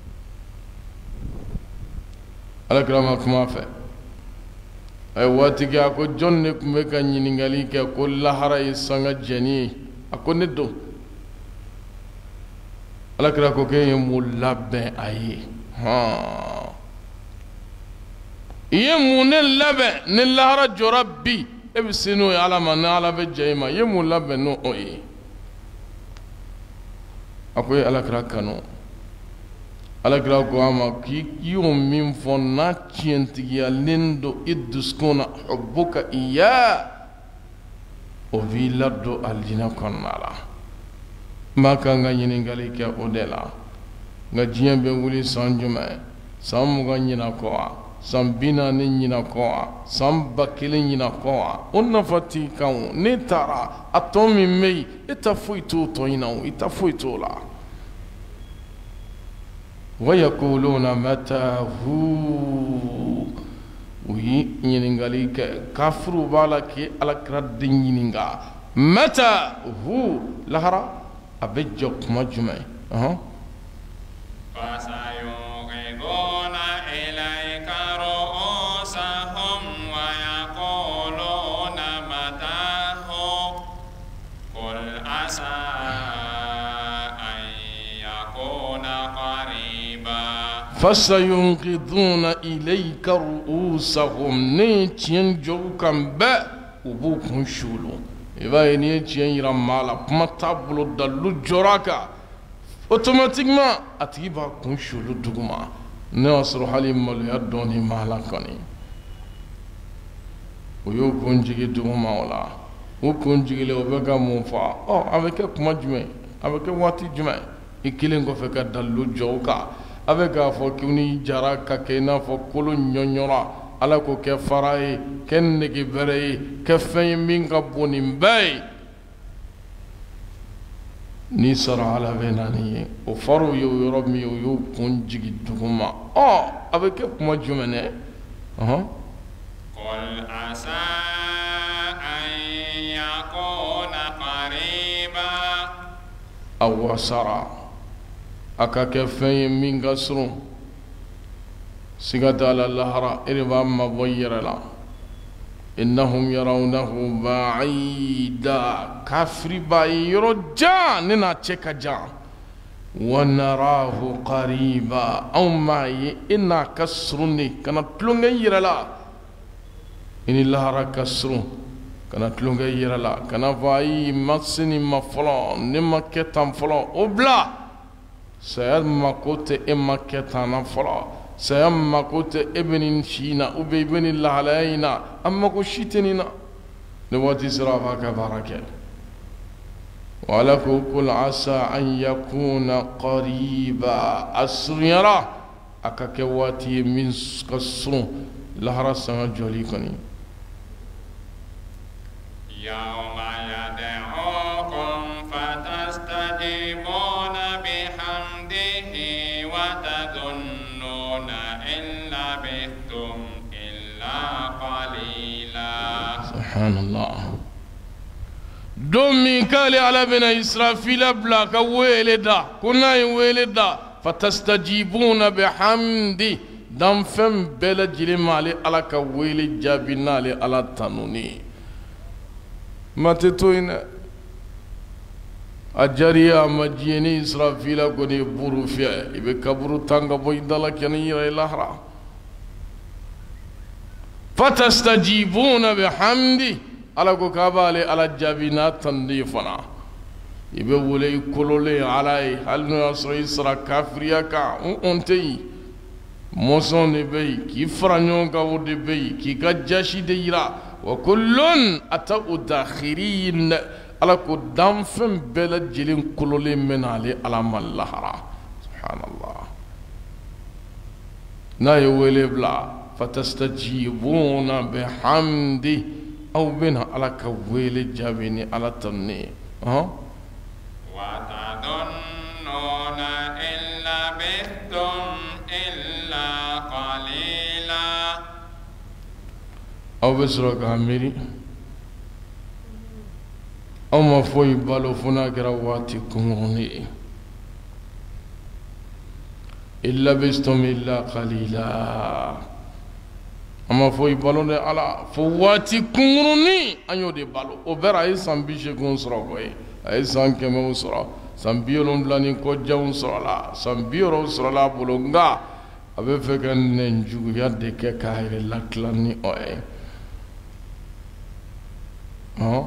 ala kira ma kuma fɛ a ye waati kɛ a ko jɔn de tun bɛ ka ɲininkali kɛ ko lahara ye sanga jɛni ye a ko ne don ala kira ko k'e ye mun labɛn a ye hɔn i ye mun ne labɛn ni lahara jɔra bi e bɛ se n'o ye ala ma ni ala bɛ jɛ i ma i ye mun labɛn n'o ye a ko e ye ala kira kanu ala kira ko a ma k'i y'o min fɔ n'a tiɲɛtigiyalen don i dusukun na hubbuka iya o b'i ladon alijinɛ kɔnɔna la n b'a kan ka ɲininkali kɛ o de la nka diɲɛ bɛ wuli san jumɛn san mugan ɲinan kɔ wa san bi naani ɲinan kɔ wa san ba kelen ɲinan kɔ wa o nafa t'i kan o n'e taara a tɔ min bɛ yen e ta foyi t'o tɔ ɲinan o i ta foyi t'o la. ويقولون متى هو وينينغالي كافروا بالك على كرد ينينغا متى هو لهرا أبجوك مجمع أه فسيوقظون إليك رؤوسهم ويقولون متاه قل عسى فسينقضون إليك رؤوسهم نيتين جوكم با وبوكم شولو إذا نيتين يرمالا كما تابلو دلو جوراكا automatiquement atiba kun shulu duguma ne asru halim mal yadoni malakani o yo kun jigi duguma wala o kun jigi le o be ka mun fa oh avec kuma jume avec wati jume ikilen ko fe ka dalu jowka avec ka fo kuni jara ka ke na fo kolo nyonyora ala ko ke farai ken ne gi bere ke fe min ka boni bay ni sara ala benani o faru yo yoro mi yo kun jigi duguma oh avec kuma jumene uh قل عسى أن يكون قريبا أو سرى أكاك فين من قصر سيغت على اللهرة إربا ما بويرلا إنهم يرونه بعيدا كافر بايرو جان ننا تشيكا جان ونراه قريبا أو ما إنا كسرني كانت لنغيرلا إن اللهرة كسرون كانت لنغيرلا كان فاي مسني مفلو نما كتان فلو أبلا سيما كوت إما كتان فلو سيما كوت ابن شينا وبي ابن الله علينا أما كو شيتنينا نواتي سرافا كباركال ولكو كل عسى أن يكون قريبا أسريرا أكاكواتي من كسرون لهرا سنة جوليكني يوم يدعوكم فتستجيبون بحمده وتظنون إن لبثتم إلا قليلا. سبحان الله. دومي كالي على بنا إسرافيل بلا كويلدا كنا يويلدا فتستجيبون بحمده دم فم بلا جلمالي على كويل جابنالي على تنوني ما تتوين أجريا مجيني إسرافيل كوني بورو فيا إبه كبرو تانغ بويدالا كني يلاهرا فتستجيبون بحمده على كوكابالي على جابينات تنديفنا إبه ولي كلولي علي هل نصر إسرا كافريا كا أنتي موسون بي كي فرانيون كاودي بي كي كجاشي ديرا وكلن أتوا داخرين على قدام فم بلد جلين كلولي من علي على مالهرا سبحان الله نا يولي بلا فتستجيبون بحمده أو بنا على كويل جابيني على تني أه وتظنون إن لبثتم إلا قليلا أو بسرك عميري أو ما فوي بالو فنا كرواتي كموني إلا بستم إلا قليلا أما فوي بالو ده على فواتي كموني أنيو دي بالو أوبرا أي سامبيشة كونسرا كوي أي سام كم وسرا سامبيولون بلاني كوجا وسرا لا سامبيورو وسرا لا بولونغا أبي فكان ننجو يادي كاير لكلاني أوي ها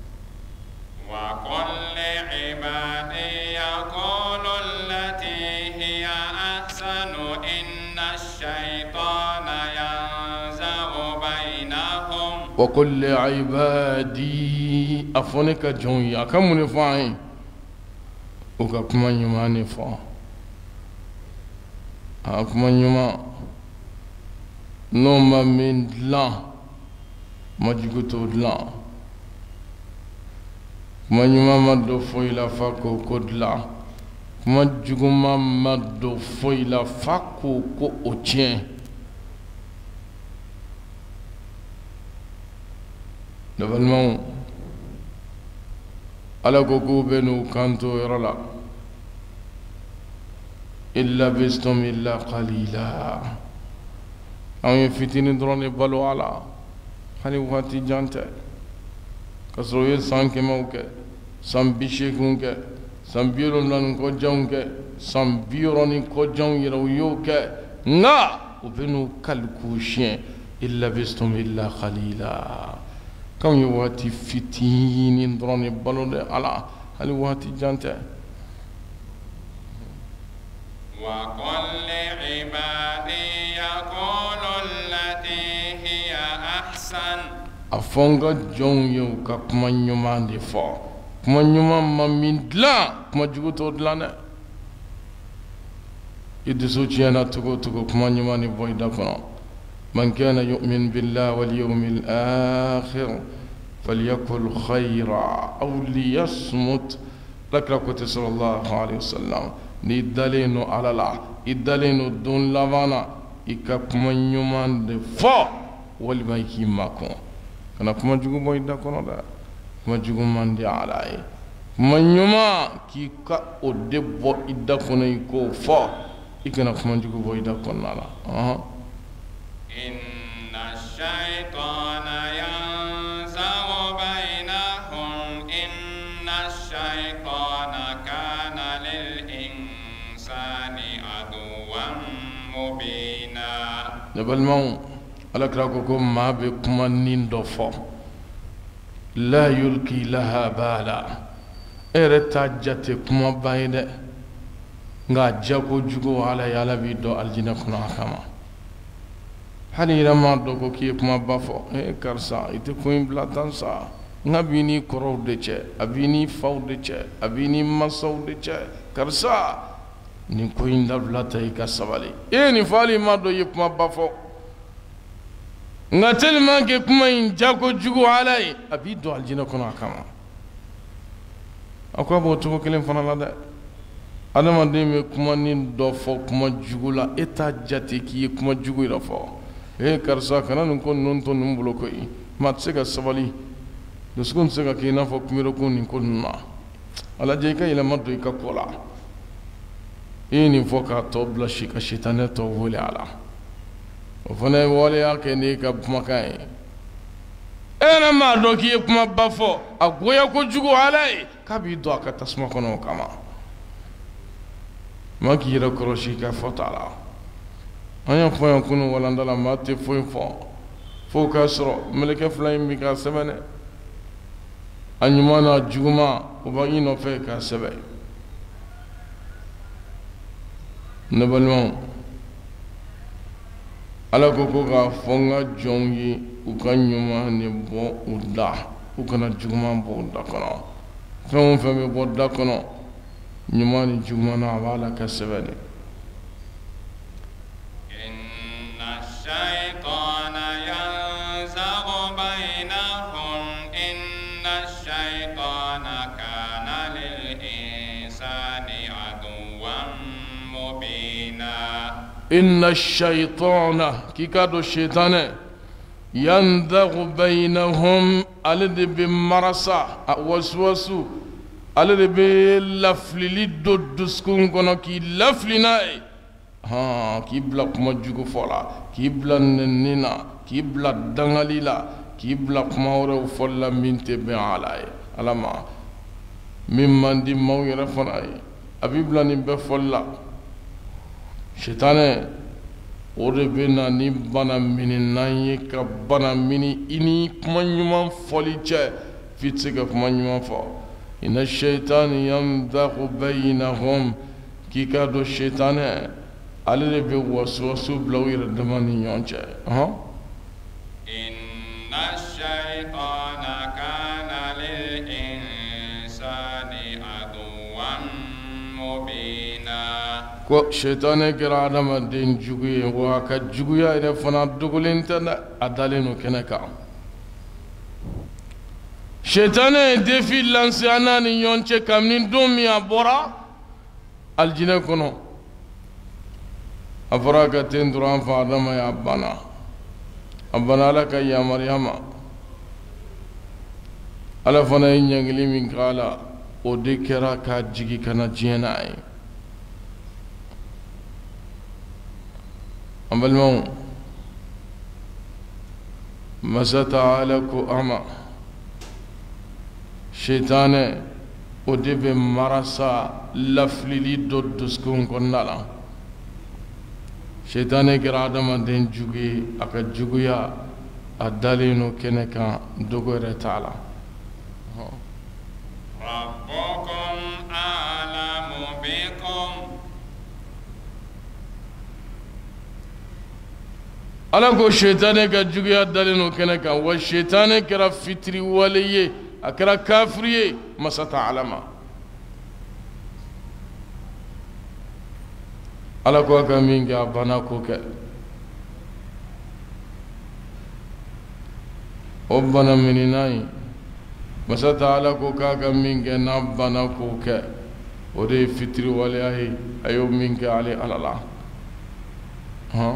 وقل لعبادي يقولوا التي هي أحسن إن الشيطان ينزغ بينهم وقل لعبادي أفنك جوني أكم نفعين وكما يما نفع أكما يما نوم من لا مجيكتو لا Manyuma mado foila fako kodla Majuguma mado foila fako ko otien Normalement ala gogo benu kanto irala illa bistum illa qalila Awen fitini drone balu ala Khani wati jante Kasroye sanke mauke Sambishe kunke Sambiro nan ko jonke Sambiro ni ko jon yero yoke Nga ubenu kalku chien illa bistum illa khalila Kam yo wati fitini drone balode ala hali wati jante وقل لعبادي يقولوا التي هي أحسن Afonga jon yo ka kuma nyuma de fo kuma nyuma mamin dla kuma juguto dla ne idiso chiana tugo tugo kuma nyuma ni boyda kono man kana yu'min billahi wal yawmil akhir falyakul khayra aw liyasmut lakra kote sallallahu alayhi wasallam ni daleno alala idaleno don lavana ika kuma nyuma de fo wal bayki makon kana kuma jugu boy da kono da kuma jugu mandi alai kuma nyuma ki ka o debbo idda kono ko fo ikana kuma jugu boy da kono la ah إن الشيطان ينزغ بينهم إن الشيطان كان للإنسان عدوا مبينا. نبلمو على كراكوكم ما بكم نندفع لا يلقي لها بالا ارتاجتكم بايده nga jago jugo ala yala bi do aljina kuna kama hali rama do ko ki kuma bafo e karsa ite ko imbla tansa nga bini koro de che abini faw de che abini masaw de che karsa ni ko inda blata e kasabali e ni fali ma do yi kuma bafo nga telma ke kuma in jago jugo ala abi do aljina kuna kama akwa bo to ko kelen fana la de adamaden bɛ kuma ni dɔ fɔ kuma jugu la e t'a jate k'i ye kuma jugu yɛrɛ fɔ ee karisa kana nin ko ninnu to ninnu bolo koyi maa tɛ se ka sabali dusukun tɛ se ka kɛ i n'a fɔ kunbɛrɛko nin ko ninnu na a lajɛ i ka yɛlɛma don i ka ko la i ye nin fɔ k'a tɔ bila si ka sitanɛ tɔ wele a la o fana ye waleya kɛ n'i ka kumakan ye e yɛrɛ m'a dɔn k'i ye kumaba fɔ a goya kojugu ala ye k'a b'i don a ka tasuma kɔnɔ o kama ma k'i yɛrɛ kɔlɔsi ka fɔta la an y'a fɔ yan kunu walanda la maa tɛ foyi fɔ fo k'a sɔrɔ mɛlɛkɛ fila in bi k'a sɛbɛn dɛ a ɲuman n'a juguman o b'a i nɔfɛ k'a sɛbɛn ne balimaw ala ko ko k'a fɔ n ka jɔnw ye u ka ɲuman de bɔ u da u kana juguman bɔ u da kɔnɔ fɛn o fɛn bɛ bɔ da kɔnɔ ɲuman ni juguman na a b'a la ka sɛbɛn de inna shaytana yanzaghu baynahum inna shaytana kana lil insani aduwwan mubina inna shaytana kika do shaytane yanzaghu baynahum alladhi bi marasa waswasu ale de bɛ lafilili do dusukun kɔnɔ k'i lafili n'a ye hɔn k'i bila kuma jugu fɔ la k'i bila nɛni na k'i bila dangali la k'i bila kuma wɛrɛw fɔli la min tɛ bɛn ala ye ala ma min man di maaw yɛrɛ fana ye a b'i bila nin bɛɛ fɔli la sitanɛ o de bɛ na ni bana mininan ye ka bana mini i ni kuma ɲuman fɔli cɛ f'i tɛ se ka kuma ɲuman fɔ. إن الشيطان ينزغ بينهم كي كادو الشيطان على اللي بيوسوسوا بلو يردماني يونجا ها إن الشيطان كان للإنسان عدوا مبينا كو شيطان كرا آدم الدين جوغي وكا جوغي إذا فنا دوغلين تنا أدالينو كنكا Shetane ye défi lancé ana ni ɲɔgɔn cɛ kabini don min a bɔra aljinɛ kɔnɔ a fɔra a ka ten dɔrɔn an fa adama y'a banna a banna ala ka yamaruya ma ala fana ye ɲɛngili min k'a la o de kɛra k'a jigi ka na diɲɛ n'a ye an balimaw masa taala ko an ma Shetane o de bɛ marasa lafilili dɔ dusukun kɔnɔna la Shetane kɛra adamaden jugu ye a ka juguya a dalen no kɛnɛ kan dogo yɛrɛ t'a la Rabbukum a'lamu bikum ala ko Shetane ka juguya dalen no kɛnɛ kan wa Shetane kɛra fitiri wale ye a kɛra kafiri ye masa taala ma ala ko a ka min kɛ a banna k'o kɛ o bana mininan ye masa taala ko k'a ka min kɛ n'a banna k'o kɛ o de ye fitiri waleya ye a y'o min kɛ ale ala la hɔn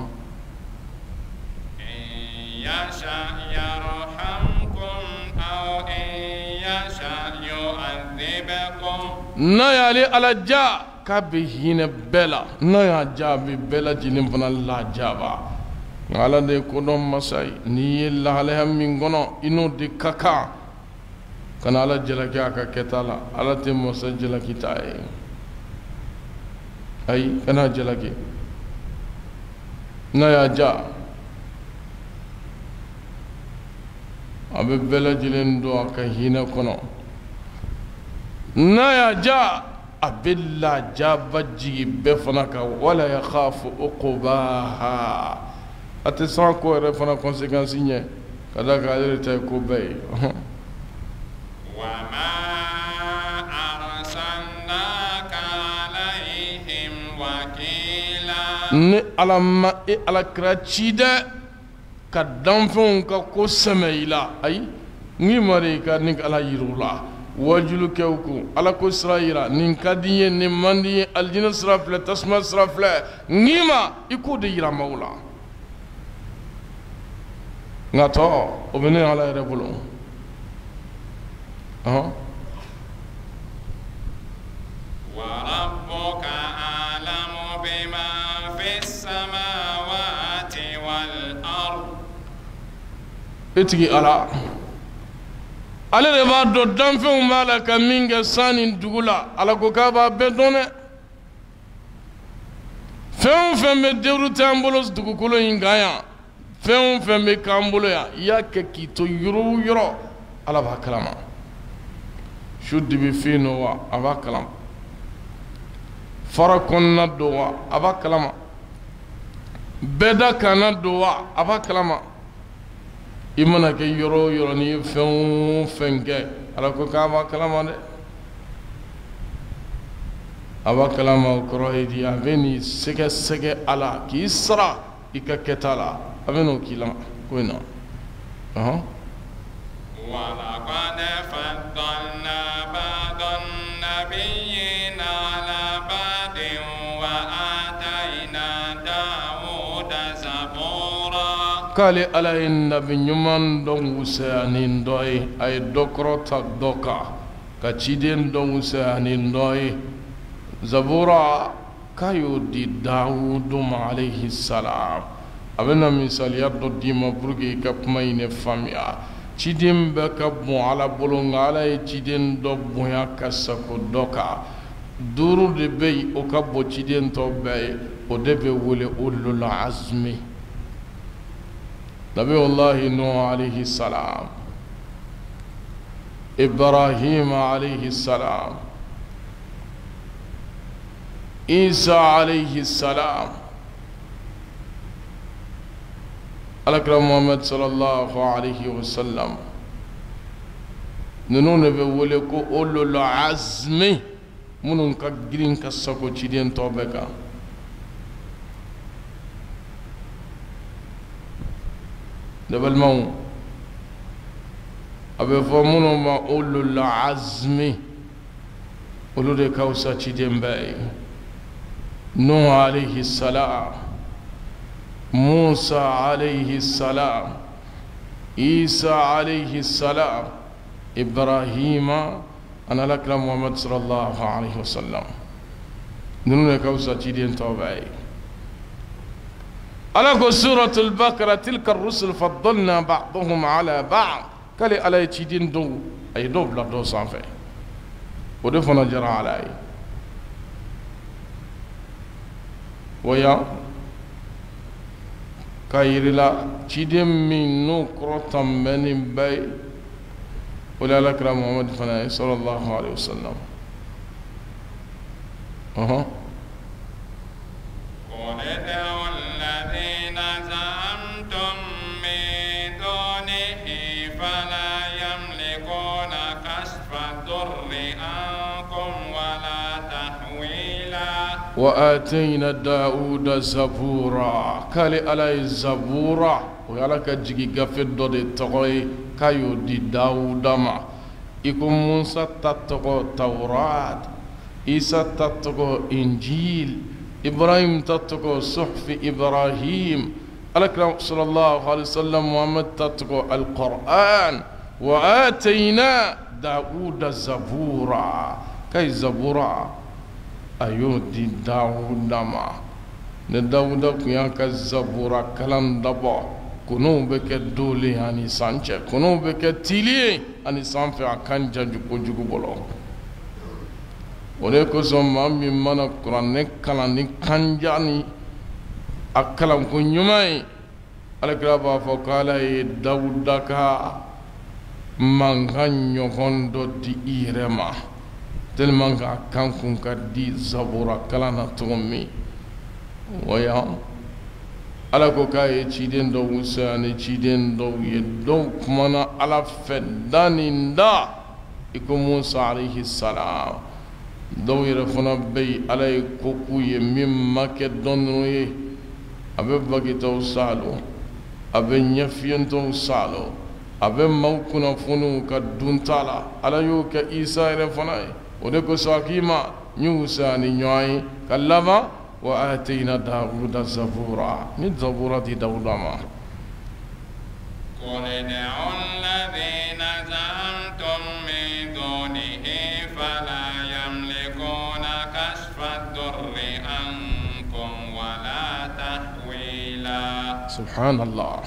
n'a y'ale ala ja k'a bɛ hinɛ bɛɛ la n'a y'a ja a bɛ bɛɛ lajɛlen fana lajaba ala de kodon masai ni la ala min gono ino de kaka kana ala jalaki aka ketala ala te mosa jalaki tae ay kana jalaki na ya ja abe bela jilen do aka hina kono na ya ja abilla jabaji be fana ka wala ya khafu uqubaha ate san ko re fana conséquence nye kada ka re tay ko bay wa ma arsalnaka alayhim wakila ne alama e alakra chida ka danfon ka ko samaila ay ngi mari ka ni ala yirula wajulu kewku ala ko israila nin kadiye ni mandiye aljina srafla tasma srafla ngima iko de yira mawla ngato o bene ala rebulo ah wa rabbuka a'lamu bima fis samawati wal ard etigi ala ale de b'a dɔn danfɛnw b'a la ka min kɛ san ni dugu la ala ko k'a b'a bɛɛ dɔn dɛ fɛn o fɛn bɛ deuru t'an bolo dugukolo in kan yan fɛn o fɛn bɛ k'an bolo yan i y'a kɛ k'i to yɔrɔ o yɔrɔ ala b'a kalama su dibi fɛn dɔ wa a b'a kalama fara kɔnɔna don wa a b'a kalama bɛɛda kanna don wa a b'a kalama i mana kɛ yɔrɔ o yɔrɔ ni fɛn o fɛn kɛ ala ko k'a b'a kalama dɛ a b'a kalama o kɔrɔ ye di a bɛ nin sɛgɛsɛgɛ a la k'i sara i ka kɛta la a bɛ n'o k'i la ko in na ɔhɔn. ولقد فضلنا بعض النبيين على بعض وآتينا داود زبورا k'ale ala ye nabi ɲuman dɔ wusaya ni dɔ ye a ye dɔ kɔrɔta dɔ kan ka ciden dɔ wusaya ni dɔ ye zabura k'a y'o di dawudu ma alayhi salam a bɛna misaliya dɔ d'i ma pour que i ka kuma in ne faamuya ciden bɛɛ ka bon ala bolo nka ala ye ciden dɔ bonya ka sago dɔ kan duuru de bɛ yen o ka bon ciden tɔ bɛɛ ye o de bɛ wele ulul azmi نبي الله نوح عليه السلام إبراهيم عليه السلام عيسى عليه السلام الأكرم محمد صلى الله عليه وسلم ننون بولكو أولو العزم منون كجرين كسكو تشيدين توبكا دبل مو أبي فمنو ما أولو العزم أولو دي كوسا تشيدين باي نوح عليه السلام موسى عليه السلام عيسى عليه السلام إبراهيم أنا لك محمد صلى الله عليه وسلم نون كوسا تشيدين توباي على سورة البقرة تلك الرسل فضلنا بعضهم على بعض كالي على تشيدين دو أي دو بلا دو صافي ودفنا جرى علي ويا كايرلا تشيدين من نكرة من باي ولا لك محمد فناي صلى الله عليه وسلم أها وآتينا داود زبورا كالي على زبورا ويالا كجيجي غفيد دو دي تغوي كايو دي داود ما إكو موسى تتغو توراة إيسى تتغو إنجيل إبراهيم تتغو صحف إبراهيم الأكرم صلى الله عليه وسلم محمد تتغو القرآن وآتينا داود زبورا كاي زبورا أيو دي داود ما ne dawuda kun y'a ka zabura kalan dabɔ konow bɛ kɛ dolen ani san cɛ konow bɛ kɛ tili ye ani sanfɛ a kan jaju kojugu bɔlɔ o de kosɔn maa min mana kuranɛ kalan ni kanja ni a kalanko ɲuman ye alakira b'a fɔ ko ala ye dawuda ka mankan ɲɔgɔn dɔ di i yɛrɛ ma tellement que a kan kun ka di zabura kalan na cogo min o yan ala ko k'a ye ciden dɔw wusaya ni ciden dɔw ye dɔw kumana ala fɛ da ni da i ko musa alayhi salam dɔw yɛrɛ fana bɛ yen ala ye ko k'u ye min ma kɛ dɔndɔn ye a bɛ bagitaw salo a bɛ ɲɛfiyɛntɔw salo a bɛ maaw kunnafoniw ka dunta la ala y'o kɛ isa yɛrɛ fana ye o de kosɔn a k'i ma n y'u wusaya ni ɲɔgɔn ye ka laban wa atayna dawuda zabura ni zabura di dawuda ma قل ادعوا الذين زعمتم من دونه فلا يملكون كشف الضر عنكم ولا تحويلا سبحان الله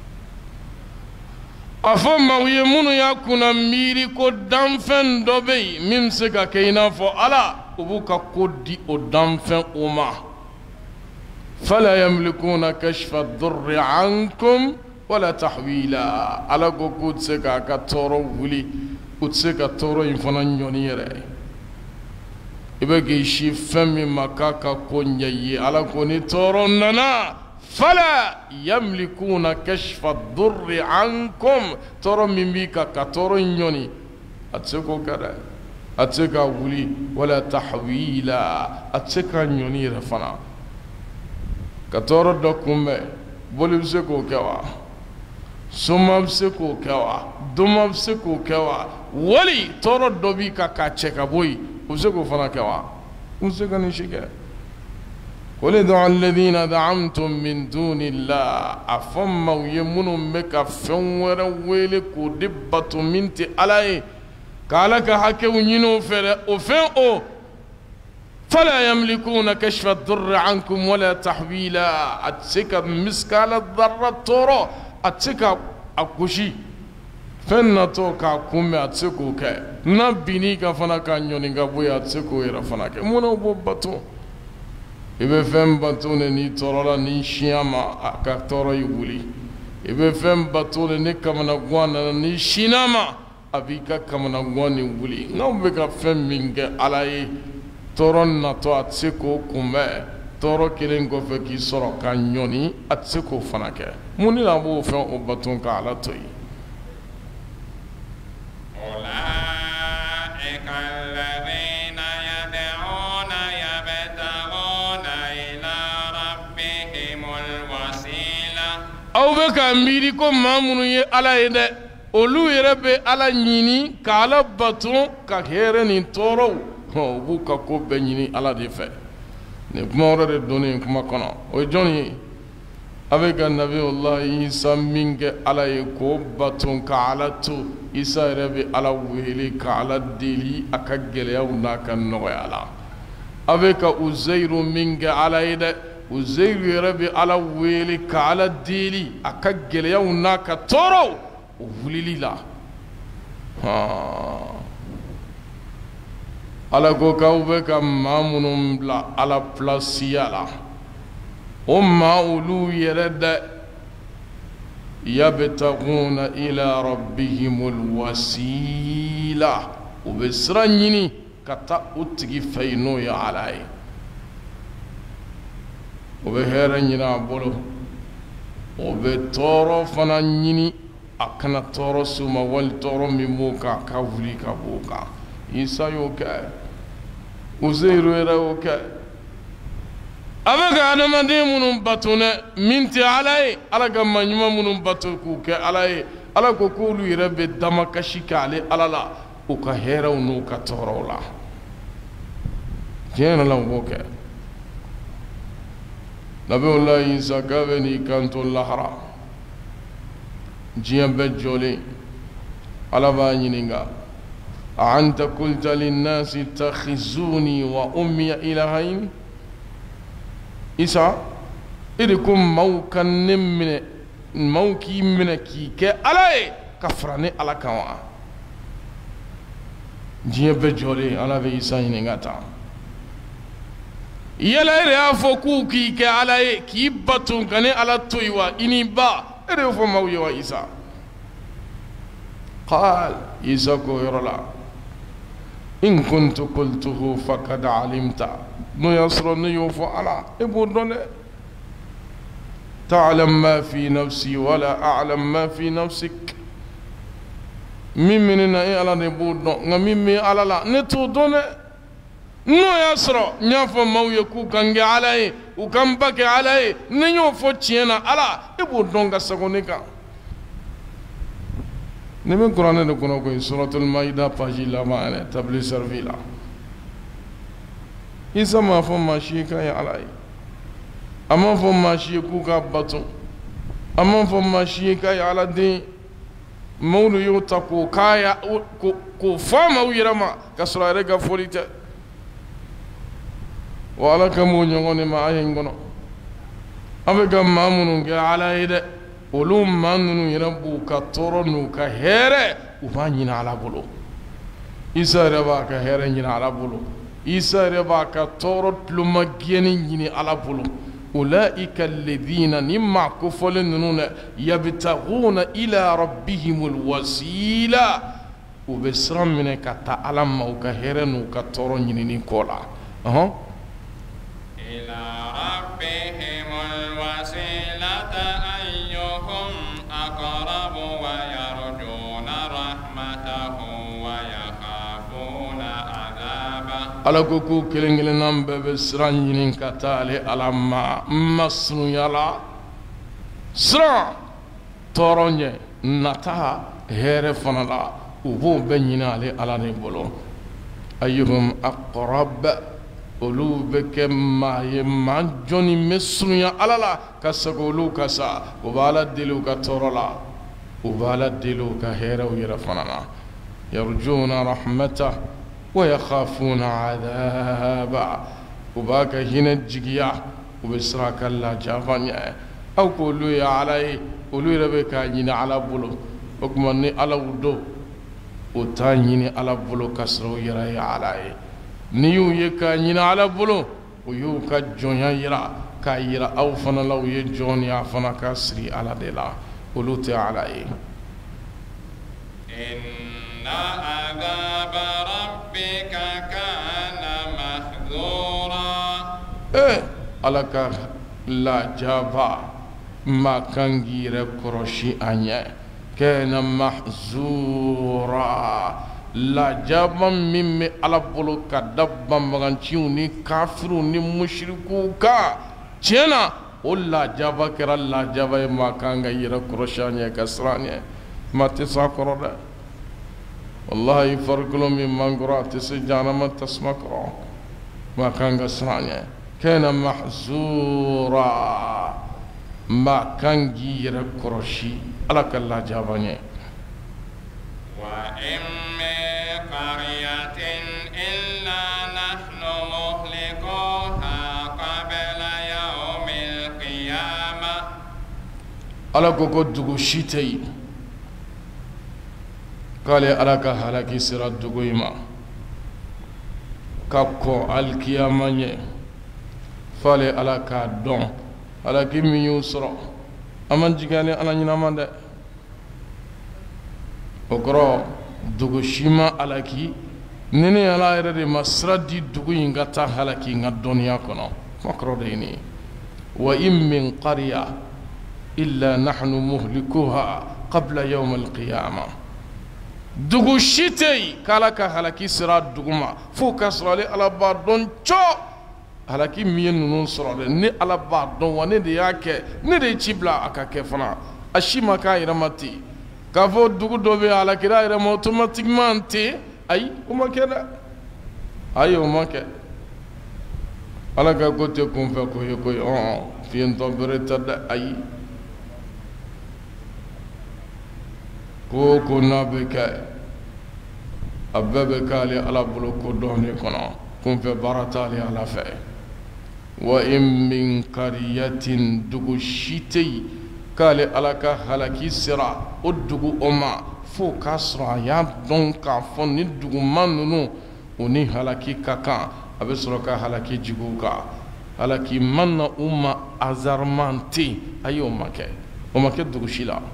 afɔma u ye minnu y'a kunna miiri ko danfɛn dɔ bɛ yen min bɛ se ka kɛ i n'a fɔ ala u b'u ka ko di o danfɛn o ma fala yamlikuna kashfa durri ankum wala tahwila ala ko k'u tɛ se k'a ka tɔɔrɔ wuli u tɛ se ka tɔɔrɔ in fana ɲɔni yɛrɛ i bɛ k'i si fɛn min ma k'a ka ko ɲɛ i ye ala ko ni tɔɔrɔ nana fala yamlikuna kashfa durri ankum tɔɔrɔ min b'i kan ka tɔɔrɔ in ɲɔni a tɛ se k'o kɛ dɛ a tɛ se ka wuli wala tahwila a tɛ se ka ɲɔni yɛrɛ fana ka tɔɔrɔ dɔ kunbɛn boli bɛ se k'o kɛ wa soma bɛ se k'o kɛ wa doma bɛ se k'o kɛ wa wali tɔɔrɔ dɔ b'i kan k'a cɛ ka bɔ yen o bɛ se k'o fana kɛ wa o bɛ se ka nin si kɛ قل ادعوا الذين دعمتم من دون الله أفما يمنون بك فنور ويل كودبة منت علي قالك حكي ونينو فر أفن أو فلا يملكون كشف الضر عنكم ولا تحويلا أتسك مسكال الضر تورو أتسك أكوشي فنتو كاكوم أتسكو كي نبيني كفنا كانيوني كابويا أتسكو يرفنا كي منو بوبتو i bɛ fɛn bato le ni tɔɔrɔla ni siya ma a ka tɔɔrɔ yi wuli i bɛ fɛn bato le ni kamanagan nana ni sina ma a b'i ka kamanagan ni wuli n'aw bɛ ka fɛn min kɛ ala ye tɔɔrɔ natɔ a tɛ se k'o kunbɛn tɔɔrɔ kelen kɔfɛ k'i sɔrɔ ka ɲɔni a tɛ se k'o fana kɛ mun de la b'o fɛn o bato ka ala to yen. aw bɛ ka miiri ko maa minnu ye ala ye dɛ olu yɛrɛ bɛ ala ɲini ka ala bato ka hɛrɛ ni tɔɔrɔw u b'u ka ko bɛɛ ɲini ala de fɛ nin kuma wɛrɛ de donnen kuma kɔnɔ o ye jɔn ye a bɛ ka nabiyulahi isa min kɛ ala ye k'o bato ka ala to isa yɛrɛ bɛ ala wele ka ala deli a ka gɛlɛyaw n'a ka nɔgɔya la a bɛ ka uzayiru min kɛ ala ye dɛ uzairu yɛrɛ bɛ ala wele ka ala deli a ka gɛlɛyaw n'a ka tɔɔrɔw o wulili la ala ko k'aw bɛ ka maa minnu bila ala pilasiya la o maa olu yɛrɛ dɛ yabtaguna ila rabbihimul wasila u bɛ sira ɲini ka taa o tigi fɛ yen n'o ye ala ye o bɛ hɛrɛ ɲini a bolo o bɛ tɔɔrɔ fana ɲini a kana tɔɔrɔ s'u ma wali tɔɔrɔ min b'o kan a ka wuli ka b'o kan isa y'o kɛ uzairu yɛrɛ y'o kɛ a bɛ ka adamaden minnu bato dɛ min tɛ ala ye ala ka maɲuman minnu bato k'u kɛ ala ye ala ko k'olu yɛrɛ bɛ damakasi k'ale ala la u ka hɛrɛw n'u ka tɔɔrɔw la tiɲɛ yɛrɛ la u b'o kɛ nabiyulahi isa k'a bɛ n'i kanto lahara diɲɛ bɛɛ jɔlen ala b'a ɲininka a anta qulta linnasi ittakhizuni wa ummiya ilahayn isa iri ko maaw ka ne minɛ maaw k'i minɛ k'i kɛ ala ye ka fara ni ala kan wa diɲɛ bɛɛ jɔlen ala bɛ Isa ɲininka tan yala e de y'a fɔ k'u k'i kɛ ala ye k'i bato ka ni ala to yen wa i n'i ba e de y'o fɔ maaw ye wa Isa qaal Isa ko yɔrɔ la in kuntu qultuhu faqad alimta n'o y'a sɔrɔ ne y'o fɔ ala e b'o dɔn dɛ ta'lam ma fi nafsi wala a'lam ma fi nafsik min mini na e ala de b'o dɔn nka min bɛ ala la ne t'o dɔn dɛ n'o y'a sɔrɔ n y'a fɔ maaw ye k'u kan kɛ ala ye u kan ba kɛ ala ye ne y'o fɔ tiɲɛ na ala e b'o dɔn ka sago ne kan ne bɛ kuranɛ de kɔnɔ koyi suratul maïda page laban yɛrɛ tabli servi la Isa m'a fɔ maa si ye k'a ye ala ye a m'a fɔ maa si ye k'u ka bato a m'a fɔ maa si ye k'a ye ala den maaw de y'o ta k'o k'a ya k'o fɔ maaw yɛrɛ ma ka sɔrɔ a yɛrɛ ka fɔli tɛ wa ala ka m'o ɲɔgɔn de ma a ye n kɔnɔ an bɛ ka maa minnu kɛ ala ye dɛ olu maa ninnu yɛrɛ b'u ka tɔɔrɔ n'u ka hɛrɛ u b'a ɲini ala bolo Isa yɛrɛ b'a ka hɛrɛ ɲini ala bolo Isa yɛrɛ b'a ka tɔɔrɔ tulomagɛnni ɲini ala bolo ulaika alladhina ni maa kofɔlen ninnu dɛ yabtaghuna ila rabbihimul wasila u bɛ siran minɛ ka taa ala ma u ka hɛrɛ n'u ka tɔɔrɔ ɲinini kɔ la ɔhɔn إلى ربهم الوسيلة أيهم أقرب ويرجون رحمته ويخافون عذابه ala ko k'u kelen kelenna bɛɛ bɛ siran ɲini ka taa ale ala ma masurunya la siran tɔɔrɔ ɲɛ nata hɛrɛ fana la u b'o bɛɛ ɲini ale ala de bolo ayyuhum aqrab olu bɛ kɛ maa ye maa jɔnni bɛ surunya ala la ka sago olu ka sa u b'a ala deli u ka tɔɔrɔ la u b'a ala deli u ka hɛrɛw yɛrɛ fana na yarjuna rahmata wa yakhafuna adhaba u b'a ka hinɛ jigiya u bɛ siran a ka lajaba ɲɛ aw ko olu ye ala ye olu yɛrɛ bɛ k'a ɲini ala bolo o tuma ni ala y'u don u t'a ɲini ala bolo ka sɔrɔ u yɛrɛ ye ala ye ni y'u ye k'a ɲini ala bolo u y'u ka jɔnya yira k'a yira aw fana la u ye jɔnya fana ka siri ala de la olu tɛ ala ye inna adhaba rabbika kana mahdhura eh ala ka lajaba ma kan k'i yɛrɛ kɔrɔsi a ɲɛ kana mahzura lajaba min bɛ ala bolo ka da banbaganciw ni kafiru ni mushriku kan tiɲɛ na o lajaba kɛra lajaba ye maa kan ka yɛrɛ kɔrɔsi a ɲɛ ka siran a ɲɛ maa tɛ s'a kɔrɔ dɛ wallahi farikolo min man kɔrɔ a tɛ se jahanama tasuma kɔrɔ maa kan ka siran a ɲɛ kana mahzura maa kan k'i yɛrɛ kɔrɔsi ala ka lajaba ɲɛ وإن من قرية إلا نحن مهلكوها قبل يوم القيامة ala ko ko dugu si tɛ yen k'ale ala ka halaki sera dugu in ma ka kɔn alikiyama ɲɛ f'ale ala k'a dɔn halaki min y'o sɔrɔ a man jigin ale ala ɲinama dɛ o kɔrɔ dugu si ma halaki ni ne ala yɛrɛ de ma sira di dugu in ka taa halaki n ka dɔnniya kɔnɔ kuma kɔrɔ de ye nin ye wa in min qariya illa nahnu muhlikuha qabla yawm alqiyama dugu si tɛ yen k'ala ka halaki sera dugu ma fo ka sɔrɔ ale ala b'a dɔn cɔ halaki min ye ninnu sɔrɔ dɛ ne ala b'a dɔn wa ne de y'a kɛ ne de ye ci bila a ka kɛ fana a si ma k'a yɛrɛ ma ten k'a fɔ dugu dɔ bɛ yen alakira yɛrɛ ma automatiquement ten ayi o ma kɛ dɛ ayi o ma kɛ ala ka ko tɛ kunfɛ ko ye ko ye ɔn fiyɛntɔ bere tɛ dɛ ayi ko ko n'a bɛ kɛ a bɛɛ bɛ k'ale ala bolo ko dɔɔnin kɔnɔ kunfɛ baara t'ale ala fɛ wa in min qaryatin dugu si tɛ yen k'ale ala ka halaki sera o dugu o ma fo k'a sɔrɔ a y'a dɔn k'a fɔ ni duguma ninnu o ni halaki ka kan a bɛ sɔrɔ ka halaki jigin u kan halaki man na u ma azarman tɛ yen a y'o ma kɛ o ma kɛ dugu si la.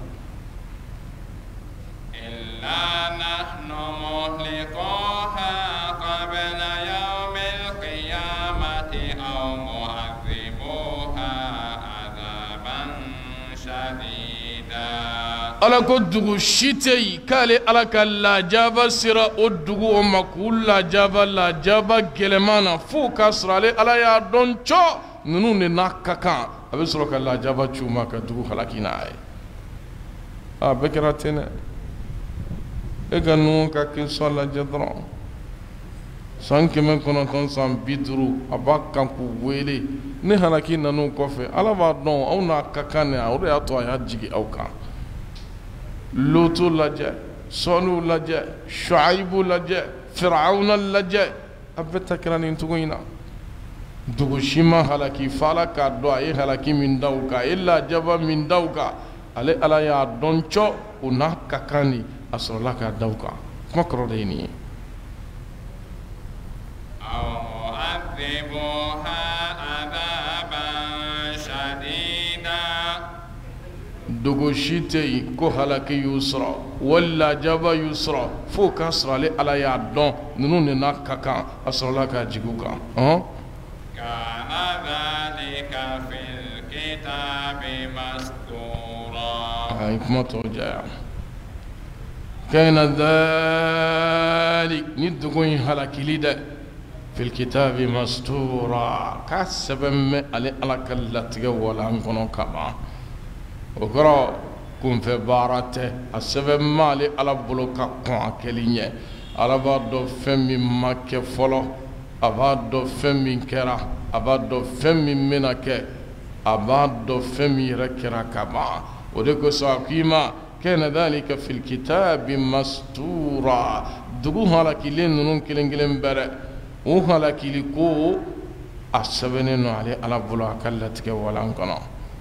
إلا نحن مهلكوها قبل يوم القيامة أو معذبوها عذابا شديدا. ala ko dugu si tɛ yen k'ale ala ka lajaba sera o dugu o ma k'u lajaba lajaba gɛlɛman na fo k'a sɔrɔ ale ala y'a dɔn cɔ ninnu de n'a ka kan a bɛ sɔrɔ ka lajaba ci u ma ka dugu halaki n'a ye. a bɛɛ kɛra ten dɛ. e ka ninnu ka kesɔn lajɛ dɔrɔn san kɛmɛ kɔnɔntɔn san bi duuru a b'a kan k'u wele ni halaki nanu kɔfɛ ala b'a dɔn aw n'a ka kan ne o de y'a to a y'a jigin aw kan. Lutu lajɛ sɔɔniw lajɛ Shuaibu lajɛ Firawuna lajɛ a bɛɛ ta kɛra nin cogo in na. dugu si ma halaki fo ala k'a dɔn a ye halaki min da u kan a ye lajaba min da u kan ale ala y'a dɔn cɔ o n'a ka kan de a sɔrɔla k'a da u kan kuma kɔrɔ de ye nin ye. أو معذبوها عذابا شديدا. dugu si tɛ yen ko halaki y'u sɔrɔ wali lajaba y'u sɔrɔ fo k'a sɔrɔ ale ala y'a dɔn ninnu de n'a ka kan a sɔrɔla k'a jigin u kan. كان ذلك في الكتاب مسطورا. ayi kuma tɔw jaya. كان ذلك ni dugu in halakili dɛ في الكتاب مسطورا k'a sɛbɛn bɛ ale ala ka latigɛ walan kɔnɔ ka ban o kɔrɔ kunfɛ baara tɛ a sɛbɛn b'ale ala bolo ka kɔn a kɛli ɲɛ ala b'a dɔn fɛn min ma kɛ fɔlɔ a b'a dɔn fɛn min kɛra a b'a dɔn fɛn min bɛna kɛ a b'a dɔn fɛn min yɛrɛ kɛra ka ban o de kosɔn a k'i ma كان ذلك في الكتاب مسطورا dugu halakilen ninnu kelen kelen bɛrɛ o halakili ko a sɛbɛnnen don ale ala bolo a ka latigɛ walan kɔnɔ.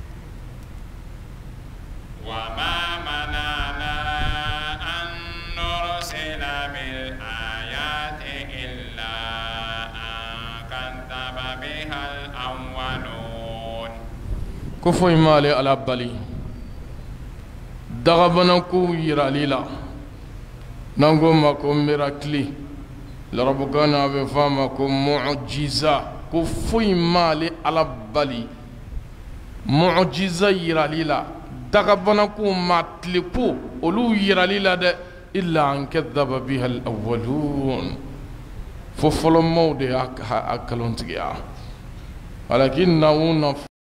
وما منعنا أن نرسل بالآيات إلا أن كذب بها الأولون. ko foyi m'ale ala bali dagabanakow yirali la n'an ko ma ko mirakili larabukan na a bɛ fɔ a ma ko mu'jiza ko foyi m'ale ala bali mu'jiza yirali la dagabanakow ma tile ko olu yirali la dɛ illa an kadhaba biha al-awwalun fo fɔlɔmaw de y'a kalontigiya walakin na o na